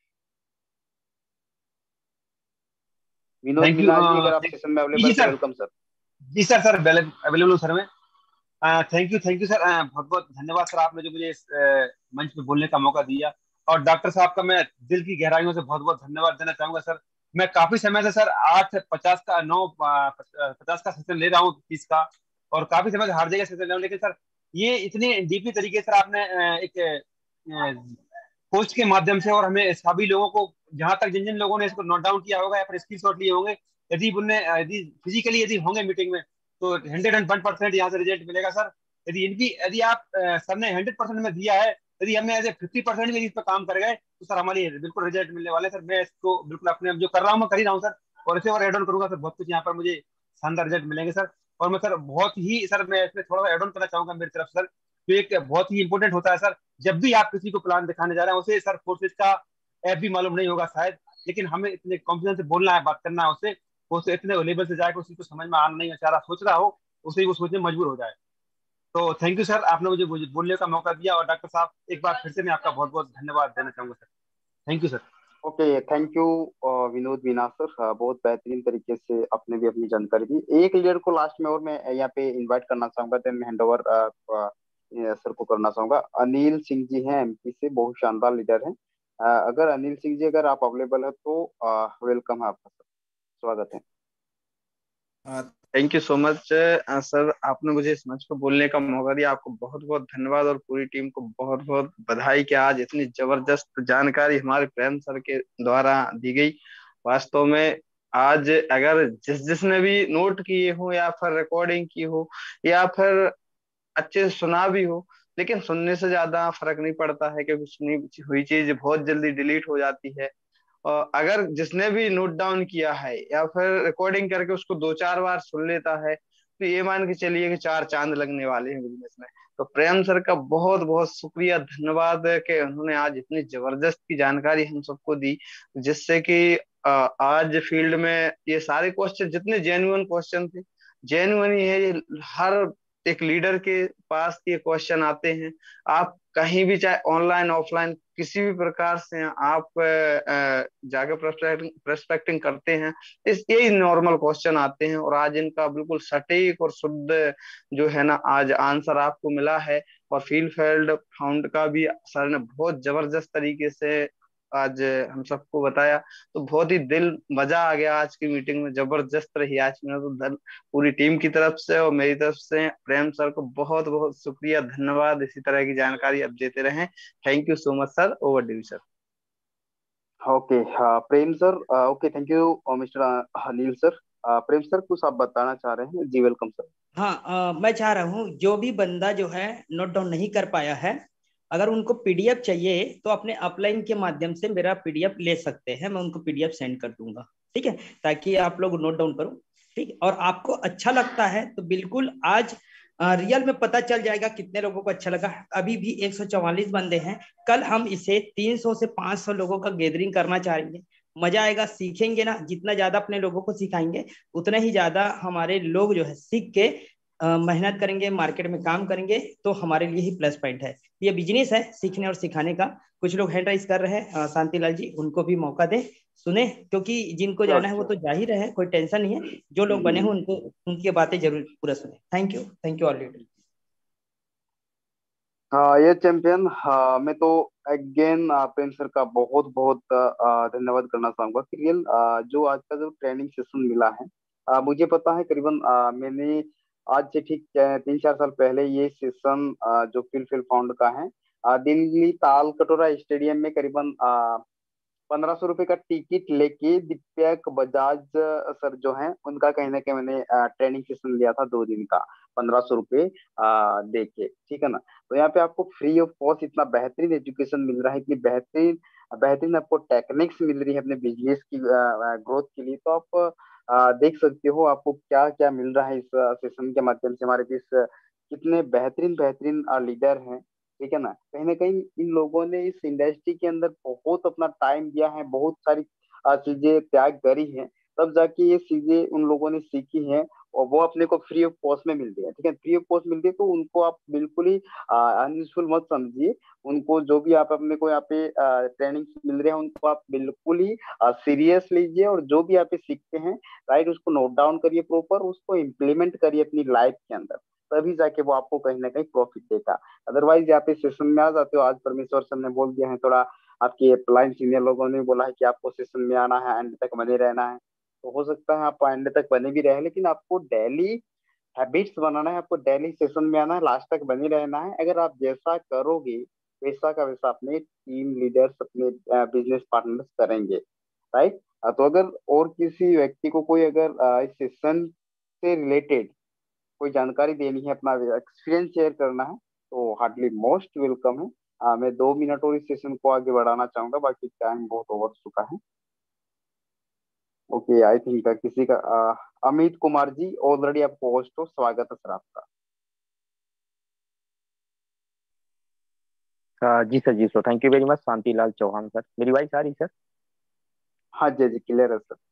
Vinod Meena ji, अगर आप सेशन में अवेलेबल तो वेलकम सर। जी सर, अवेलेबल हूँ सर मैं। थैंक यू सर, बहुत बहुत धन्यवाद सर, आपने जो मुझे इस मंच पे बोलने का मौका दिया। और डॉक्टर साहब का मैं दिल की गहराइयों से बहुत बहुत धन्यवाद देना चाहूंगा सर। मैं काफी समय से सर 50 का सेशन ले रहा हूँ, 30 का, और काफी समय से हर जगह सेशन ले रहा हूँ, लेकिन सर ये इतने डीपली तरीके से आपने एक पोस्ट के माध्यम से, और हमें सभी लोगों को, जहां तक जिन जिन लोगों ने इसको नोट डाउन किया होगा या फिर स्क्रीनशॉट लिए होंगे, यदि फिजिकली यदि होंगे मीटिंग में, तो 101% यहाँ से रिजल्ट मिलेगा सर। यदि आप सर ने 100% में दिया है, यदि हमने ऐसे 50% भी इस पर काम कर गए, तो सर हमारी बिल्कुल रिजल्ट मिलने वाले सर। मैं इसको बिल्कुल अपने जो कर रहा हूँ मैं कर ही रहा हूँ सर, और इसे और एड ऑन करूंगा सर, बहुत कुछ यहाँ पर मुझे शानदार रिजल्ट मिलेंगे सर। और मैं सर बहुत ही सर, मैं इसमें थोड़ा सा एड ऑन करना चाहूंगा मेरी तरफ सर। तो एक बहुत ही इंपॉर्टेंट होता है सर, जब भी आप किसी को प्लान दिखाने जा रहे हैं, उसे सर फोर्सेज का ऐप भी मालूम नहीं होगा शायद, लेकिन हमें इतने कॉन्फिडेंस से बोलना है, बात करना है उससे, वो इतने लेवल से जाए कि उसी को समझ में आना नहीं चाह रहा, सोच रहा हो, उसे वो सोचने में मजबूर हो जाए। तो थैंक यू सर, आपने मुझे बोलने का मौका दिया। और डॉक्टर साहब, एक बार फिर से मैं आपका बहुत बहुत धन्यवाद देना चाहूंगा sir. Thank you sir. Okay, thank you Vinod Meena sir. बहुत बेहतरीन तरीके से आपने भी अपनी जानकारी दी। एक लीडर को लास्ट में और मैं यहाँ पे इनवाइट करना चाहूंगा, तो मैं हैंड ओवर सर को करना चाहूंगा। अनिल सिंह जी हैं एमपी से, बहुत शानदार लीडर हैं। अगर अनिल सिंह जी अगर आप अवेलेबल है तो वेलकम है आपका सर, स्वागत है। Thank you so much sir, आपने मुझे इस मंच पर बोलने का मौका दिया। आपको बहुत बहुत धन्यवाद और पूरी टीम को बहुत बहुत बधाई कि आज इतनी जबरदस्त जानकारी हमारे प्रेम सर के द्वारा दी गई। वास्तव में आज अगर जिसने भी नोट किए हो या फिर रिकॉर्डिंग की हो या फिर अच्छे से सुना भी हो, लेकिन सुनने से ज्यादा फर्क नहीं पड़ता है, क्योंकि सुनी हुई चीज बहुत जल्दी डिलीट हो जाती है। और अगर जिसने भी नोट डाउन किया है या फिर रिकॉर्डिंग करके उसको 2-4 बार सुन लेता है, तो ये मान के चलिए कि 4 चांद लगने वाले हैं बिजनेस में। तो प्रेम सर का बहुत बहुत शुक्रिया, धन्यवाद है कि उन्होंने आज इतनी जबरदस्त की जानकारी हम सबको दी, जिससे कि आज फील्ड में ये सारे क्वेश्चन जितने जेन्युइन क्वेश्चन थे, जेन्युइन ही है ये। हर एक लीडर के पास ये क्वेश्चन आते हैं। आप कहीं भी, चाहे ऑनलाइन ऑफलाइन किसी भी प्रकार से आप जाके प्रोस्पेक्टिंग करते हैं, इस यही नॉर्मल क्वेश्चन आते हैं। और आज इनका बिल्कुल सटीक और शुद्ध जो है ना आज आंसर आपको मिला है। और फील्ड फाउंड का भी सर ने बहुत जबरदस्त तरीके से आज हम सबको बताया। तो बहुत ही दिल मजा आ गया आज की मीटिंग में, जबरदस्त रही आज की। तो पूरी टीम की तरफ से और मेरी तरफ से प्रेम सर को बहुत बहुत शुक्रिया, धन्यवाद। इसी तरह की जानकारी अब देते रहें। Thank you so much sir, over to you sir. Okay, Prem sir. Okay, thank you mister Anil sir. Prem sir कुछ आप बताना चाह रहे हैं? जी वेलकम सर। हाँ, मैं चाह रहा हूँ जो भी बंदा जो है नोट डाउन नहीं कर पाया है, अगर उनको पीडीएफ चाहिए तो अपने अपलाइन के माध्यम से मेरा पीडीएफ ले सकते हैं, मैं उनको पीडीएफ सेंड कर दूंगा। ठीक है, ताकि आप लोग नोट डाउन करो। ठीक, और आपको अच्छा लगता है तो बिल्कुल आज रियल में पता चल जाएगा कितने लोगों को अच्छा लगा। अभी भी 144 बंदे हैं, कल हम इसे 300 से 500 लोगों का गैदरिंग करना चाहेंगे। मजा आएगा, सीखेंगे ना, जितना ज्यादा अपने लोगों को सिखाएंगे उतना ही ज्यादा हमारे लोग जो है सीख के मेहनत करेंगे, मार्केट में काम करेंगे, तो हमारे लिए ही प्लस पॉइंट है। ये बिजनेस है सीखने और सिखाने का। कुछ लोग हैंड राइज कर रहे हैं, शांतिलाल जी, उनको भी मौका दें, सुने, क्योंकि जिनको जाना है वो तो जा ही रहे हैं, कोई टेंशन नहीं है। जो लोग बने हैं उनको उनकी बातें जरूर पूरा सुने। Thank you already. हाँ, ये चैंपियन। हाँ, मैं तो अगेन प्रेम सर का बहुत बहुत धन्यवाद करना चाहूंगा कि रियल जो आज का जो ट्रेनिंग सेशन मिला है, मुझे पता है करीबन मैंने आज से ठीक 3-4 साल पहले ये सेशन जो फिल फाउंड का है, दिल्ली ताल कटोरा स्टेडियम में करीबन 1500 रुपए का टिकट लेके दीपक बजाज सर जो हैं उनका कहीं ना कहीं मैंने ट्रेनिंग सेशन लिया था 2 दिन का, 1500 रुपए दे के। ठीक है ना? तो यहाँ पे आपको फ्री ऑफ कॉस्ट इतना बेहतरीन एजुकेशन मिल रहा है, इतनी बेहतरीन बेहतरीन आपको टेक्निक्स मिल रही है अपने बिजनेस की ग्रोथ के लिए। तो आप देख सकते हो आपको क्या क्या मिल रहा है इस सेशन के माध्यम से। हमारे बीच कितने बेहतरीन बेहतरीन लीडर हैं। ठीक है ना? कहीं ना कहीं इन लोगों ने इस इंडस्ट्री के अंदर बहुत अपना टाइम दिया है, बहुत सारी चीजें त्याग करी हैं, तब जाके ये चीजें उन लोगों ने सीखी हैं और वो अपने को फ्री ऑफ कॉस्ट में मिलती है। ठीक है, फ्री ऑफ कॉस्ट मिलती है तो उनको आप बिल्कुल ही अनयूजफुल मत समझिए। उनको जो भी आप अपने को यहाँ पे ट्रेनिंग मिल रहे हैं उनको आप बिल्कुल ही सीरियस लीजिए, और जो भी यहाँ पे सीखते हैं राइट उसको नोट डाउन करिए, प्रॉपर उसको इम्प्लीमेंट करिए अपनी लाइफ के अंदर, तभी जाके वो आपको कहीं ना कहीं प्रॉफिट देगा। अदरवाइज यहाँ पे सेशन में आ जाते हो, आज परमेश्वर सर ने बोल दिया है थोड़ा, आपके अपलाइन सीनियर लोगों ने बोला है कि आपको सेशन में आना है, एंड तक बने रहना है। तो हो सकता है आप एंड तक बने भी रहे, लेकिन आपको डेली हैबिट्स बनाना है, आपको डेली सेशन में आना है, लास्ट तक बने रहना है। अगर आप जैसा करोगे वैसा का वैसा अपने टीम लीडर्स अपने बिजनेस पार्टनर्स करेंगे, राइट? तो अगर और किसी व्यक्ति को कोई अगर इस सेशन से रिलेटेड कोई जानकारी देनी है, अपना एक्सपीरियंस शेयर करना है, तो हार्डली मोस्ट वेलकम है। मैं 2 मिनट और इस सेशन को आगे बढ़ाना चाहूंगा, बाकी टाइम बहुत ओवर चुका है। ओके, आई थिंक किसी का अमित कुमार जी ऑलरेडी आपको होस्ट हो, स्वागत है सर आपका। जी सर, जी sir, thank you very much. Shantilal Chauhan sir, मेरी वॉइस आ रही सर? हाँ जी जी, क्लियर है सर।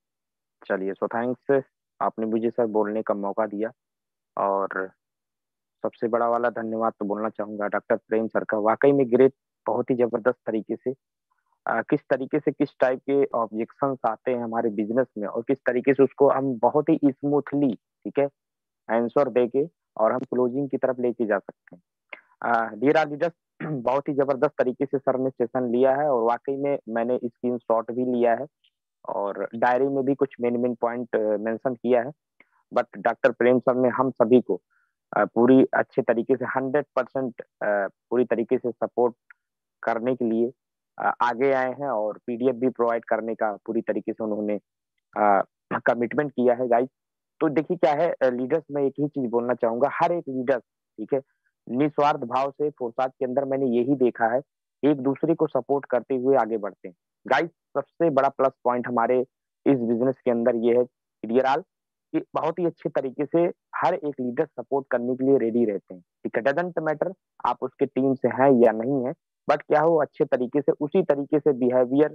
चलिए, सो थैंक्स, आपने मुझे सर बोलने का मौका दिया। और सबसे बड़ा वाला धन्यवाद तो बोलना चाहूंगा डॉक्टर प्रेम सर का। वाकई में ग्रेट, बहुत ही जबरदस्त तरीके से किस तरीके से किस टाइप के ऑब्जेक्शंस आते हैं हमारे बिजनेस में और किस तरीके से उसको हम बहुत ही स्मूथली, ठीक है, आंसर दे के और हम क्लोजिंग की तरफ लेके जा सकते हैं। डियर लीडर्स, बहुत ही जबरदस्त तरीके से सर ने सेशन लिया है और वाकई में मैंने स्क्रीन शॉट भी लिया है और डायरी में भी कुछ मेन पॉइंट मेंशन किया है। बट डॉक्टर प्रेम सर ने हम सभी को पूरी अच्छे तरीके से 100% पूरी तरीके से सपोर्ट करने के लिए आगे आए हैं और पीडीएफ भी प्रोवाइड करने का पूरी तरीके से उन्होंने कमिटमेंट किया है गाइस। तो देखिए क्या है लीडर्स, मैं एक ही चीज बोलना चाहूंगा, हर एक लीडर, ठीक है, निस्वार्थ भाव से फोरसात के अंदर मैंने यही देखा है, एक दूसरे को सपोर्ट करते हुए आगे बढ़ते हैं गाइस। सबसे बड़ा प्लस पॉइंट हमारे इस बिजनेस के अंदर ये है डियराल कि बहुत ही अच्छे तरीके से हर एक लीडर सपोर्ट करने के लिए रेडी रहते हैं, ठीक है। डजंट मैटर आप उसके टीम से हैं या नहीं है, बट क्या हो अच्छे तरीके से उसी तरीके से बिहेवियर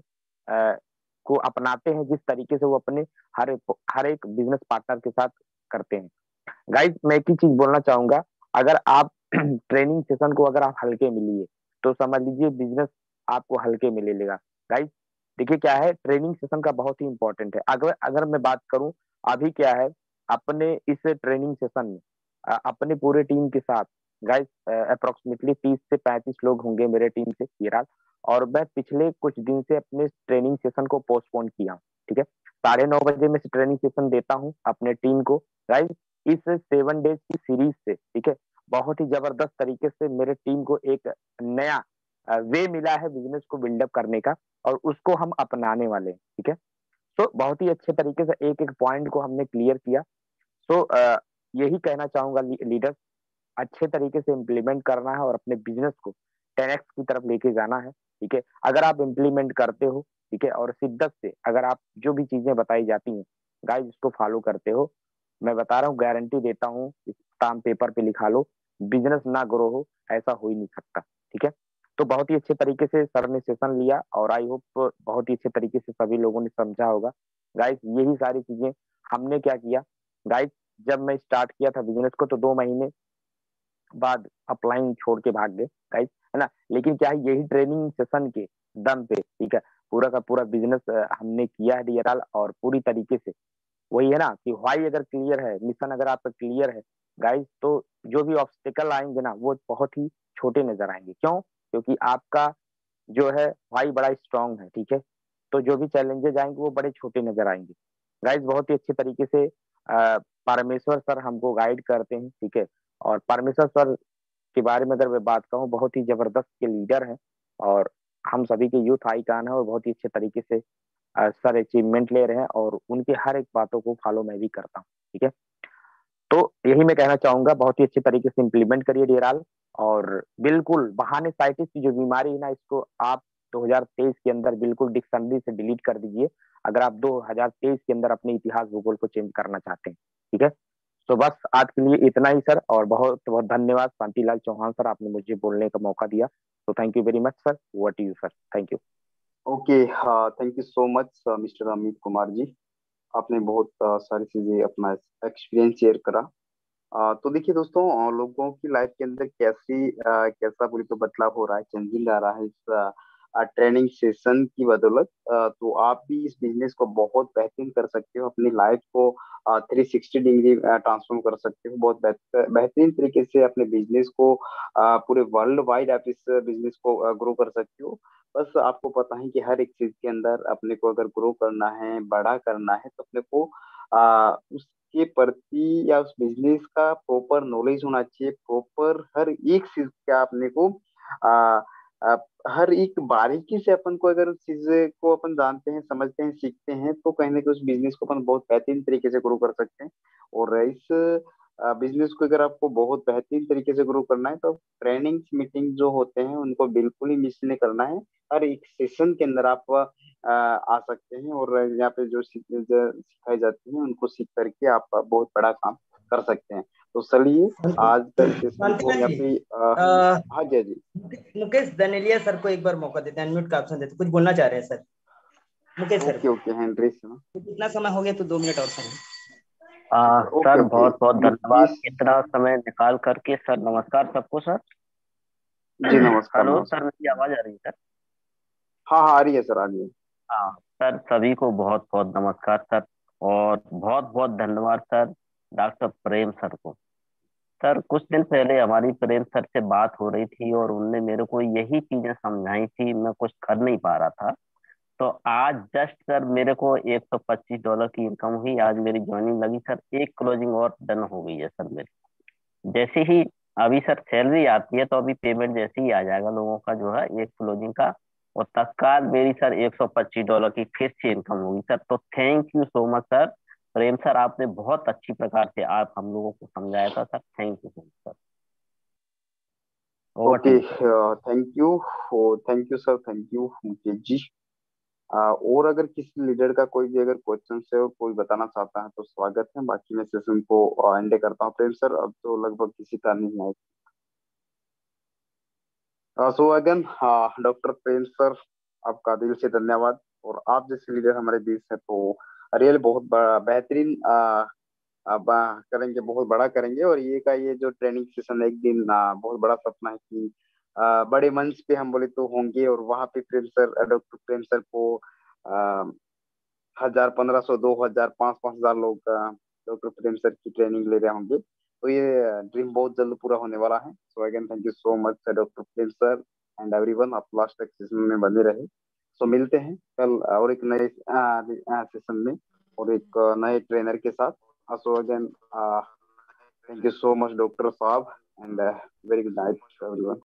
को अपनाते हैं जिस तरीके से वो अपने हर एक बिजनेस पार्टनर के साथ करते हैं। गाइस मैं एक ही चीज बोलना चाहूंगा, अगर आप ट्रेनिंग सेशन को अगर आप हल्के में लिए तो समझ लीजिए बिजनेस आपको हल्के में ले लेगा। गाइस देखिए क्या है, ट्रेनिंग सेशन का बहुत ही इंपॉर्टेंट है। अगर मैं बात करूं अभी क्या है, अपने इस ट्रेनिंग सेशन में अपने पूरे टीम के साथ गाइस अप्रोक्सीमेटली 30 से 35 लोग होंगे मेरे टीम से ये रात, और मैं पिछले कुछ दिन से अपने ट्रेनिंग सेशन को पोस्टपोन किया हूं, ठीक है। 9:30 बजे में ट्रेनिंग सेशन देता हूं अपने टीम को गाइस। इस 7 डेज की सीरीज से, ठीक है, बहुत ही जबरदस्त तरीके से मेरे टीम को एक नया वे मिला है बिजनेस को बिल्डअप करने का और उसको हम अपनाने वाले हैं, ठीक है। तो बहुत ही अच्छे तरीके से एक एक पॉइंट को हमने क्लियर किया। सो यही कहना चाहूंगा लीडर्स, अच्छे तरीके से इम्प्लीमेंट करना है और अपने बिजनेस को 10x की तरफ लेके जाना है, ठीक है। अगर आप इम्प्लीमेंट करते हो, ठीक है, और शिद्दत से अगर आप जो भी चीजें बताई जाती हैं गाइस उसको फॉलो करते हो, मैं बता रहा हूँ, गारंटी देता हूँ, स्टाम्प पेपर पे लिखा लो, बिजनेस ना ग्रो हो ऐसा हो ही नहीं सकता, ठीक है। तो बहुत ही अच्छे तरीके से सर ने सेशन लिया और आई होप बहुत ही अच्छे तरीके से सभी लोगों ने समझा होगा गाइस। यही सारी चीजें हमने क्या किया गाइस, जब मैं स्टार्ट किया था बिजनेस को तो 2 महीने बाद अपलाइन छोड़ के भाग गए गाइस, है ना। लेकिन क्या है, यही ट्रेनिंग सेशन के दम पे, ठीक है, पूरा का पूरा बिजनेस हमने किया है डियरल, और पूरी तरीके से वही है ना कि व्हाई अगर क्लियर है, मिशन अगर आपका क्लियर है गाइस, तो जो भी ऑब्स्टिकल आएंगे ना वो बहुत ही छोटे नजर आएंगे। क्यों? क्योंकि आपका जो है व्हाई बड़ा स्ट्रांग है, ठीक है। तो जो भी चैलेंजेस आएंगे वो बड़े छोटे नजर आएंगे गाइस। बहुत ही अच्छे तरीके से परमेश्वर सर हमको गाइड करते हैं, ठीक है। और परमेश्वर सर के बारे में अगर मैं बात कहूँ, बहुत ही जबरदस्त के लीडर हैं और हम सभी के यूथ आइकॉन है और बहुत ही अच्छे तरीके से सर अचीवमेंट ले रहे हैं और उनके हर एक बातों को फॉलो मैं भी करता हूँ, ठीक है। तो यही मैं कहना चाहूंगा, बहुत ही अच्छे तरीके से इम्प्लीमेंट करिए डियराल, और बिल्कुल बहाने साइटिस की जो बीमारी है ना, इसको आप 2023 के अंदर बिल्कुल डिक्शनरी से डिलीट कर दीजिए अगर आप 2023 के अंदर अपने इतिहास भूगोल को चेंज करना चाहते हैं, ठीक है। तो बस आज के लिए इतना ही सर, और बहुत बहुत धन्यवाद शांतिलाल चौहान सर, आपने मुझे बोलने का मौका दिया। तो thank you very much sir, over to you sir, thank you. Okay, thank you so much mister Amit Kumar ji, आपने बहुत सारी चीजें अपना एक्सपीरियंस शेयर करा। तो देखिए दोस्तों, लोगों की लाइफ के अंदर कैसा पूरी तो बदलाव हो रहा है, चेंजिंग आ रहा है इस ट्रेनिंग सेशन की बदौलत। तो आप भी इस बिजनेस को बहुत बेहतरीन कर सकते हो, अपनी लाइफ को 360 डिग्री ट्रांसफॉर्म कर सकते हो, बहुत बेहतरीन तरीके से अपने बिजनेस को पूरे वर्ल्ड वाइड आप इस बिजनेस को ग्रो कर सकते हो। बस आपको पता है कि हर एक चीज के अंदर अपने को अगर ग्रो करना है, बड़ा करना है, तो अपने को उसके प्रति या उस बिजनेस का प्रॉपर नॉलेज होना चाहिए। प्रॉपर हर एक चीज का अपने को आ, आ, हर एक बारीकी से अपन को अगर उस चीज को अपन जानते हैं, समझते हैं, सीखते हैं, तो कहीं ना कहीं उस बिजनेस को अपन बहुत बेहतरीन तरीके से ग्रो कर सकते हैं। और इस बिजनेस को अगर आपको बहुत बेहतरीन तरीके से ग्रो करना है तो ट्रेनिंग मीटिंग जो होते हैं उनको बिल्कुल ही मिस नहीं करना है। हर एक सेशन के अंदर आप आ सकते हैं और यहाँ पे जो सिखाई जाती है उनको सीख करके आप बहुत बड़ा काम कर सकते हैं। तो चलिए आज का सेशन को यहाँ पे हाँ जी जी मुकेश दनेलिया सर को एक बार मौका देते हैं, अनम्यूट का ऑप्शन देते, कुछ बोलना चाह रहे हैं sir Mukesh sir. Okay okay Henry sir, कितना समय हो गया? तो 2 मिनट और समय। सर ओके बहुत बहुत धन्यवाद प्लीज। इतना समय निकाल करके। सर नमस्कार सबको। सर जी नमस्कार हेलो नमस्कार। सर, मेरी आवाज आ रही है सर? हाँ हाँ आ रही है सर, आ रही है। हाँ सर, सभी को बहुत बहुत नमस्कार सर। और बहुत बहुत धन्यवाद सर डॉक्टर प्रेम सर को। सर कुछ दिन पहले हमारी प्रेम सर से बात हो रही थी और उनने मेरे को यही चीजें समझाई थी, मैं कुछ कर नहीं पा रहा था। तो आज जस्ट सर मेरे को $125 की इनकम हुई, आज मेरी ज्वाइनिंग लगी सर, एक क्लोजिंग और डन हो गई है सर मेरी। जैसे ही अभी सर सैलरी आती है तो अभी पेमेंट जैसे ही आ जाएगा लोगों का जो है एक क्लोजिंग का, और तत्काल मेरी सर $125 की फिर से इनकम होगी सर। तो thank you so much sir Prem sir, आपने बहुत अच्छी प्रकार से आप हम लोगों को समझाया था sir. Thank you so much sir. Over to okay you sir. Thank you. Thank you sir, thank you Mukesh ji. और अगर किसी लीडर का कोई भी अगर क्वेश्चन है और कोई बताना चाहता है तो स्वागत है, बाकी मैं सेशन को एंड करता हूँ। प्रेम सर अब तो लगभग किसी का नहीं है। So again doctor Prem sir, आपका दिल से धन्यवाद। और आप जैसे लीडर हमारे बीच है तो रियल बहुत बड़ा बेहतरीन अब करेंगे, बहुत बड़ा करेंगे। और ये का ये जो ट्रेनिंग सेशन एक दिन बहुत बड़ा सपना है कि बड़े मंच पे हम बोले तो होंगे, और वहां पे Prem sir, doctor Prem sir को 1000, 1500, 2000, 5,000 लोग डॉक्टर प्रेम सर की ट्रेनिंग ले रहे होंगे। तो ये ड्रीम बहुत जल्द पूरा होने वाला है। So again thank you so much doctor Prem sir and everyone, आप लास्ट तक सेशन में बने रहे। सो मिलते हैं कल और एक नए सेशन में और एक नए ट्रेनर के साथ। So again thank you so much doctor साहब and very good night everyone.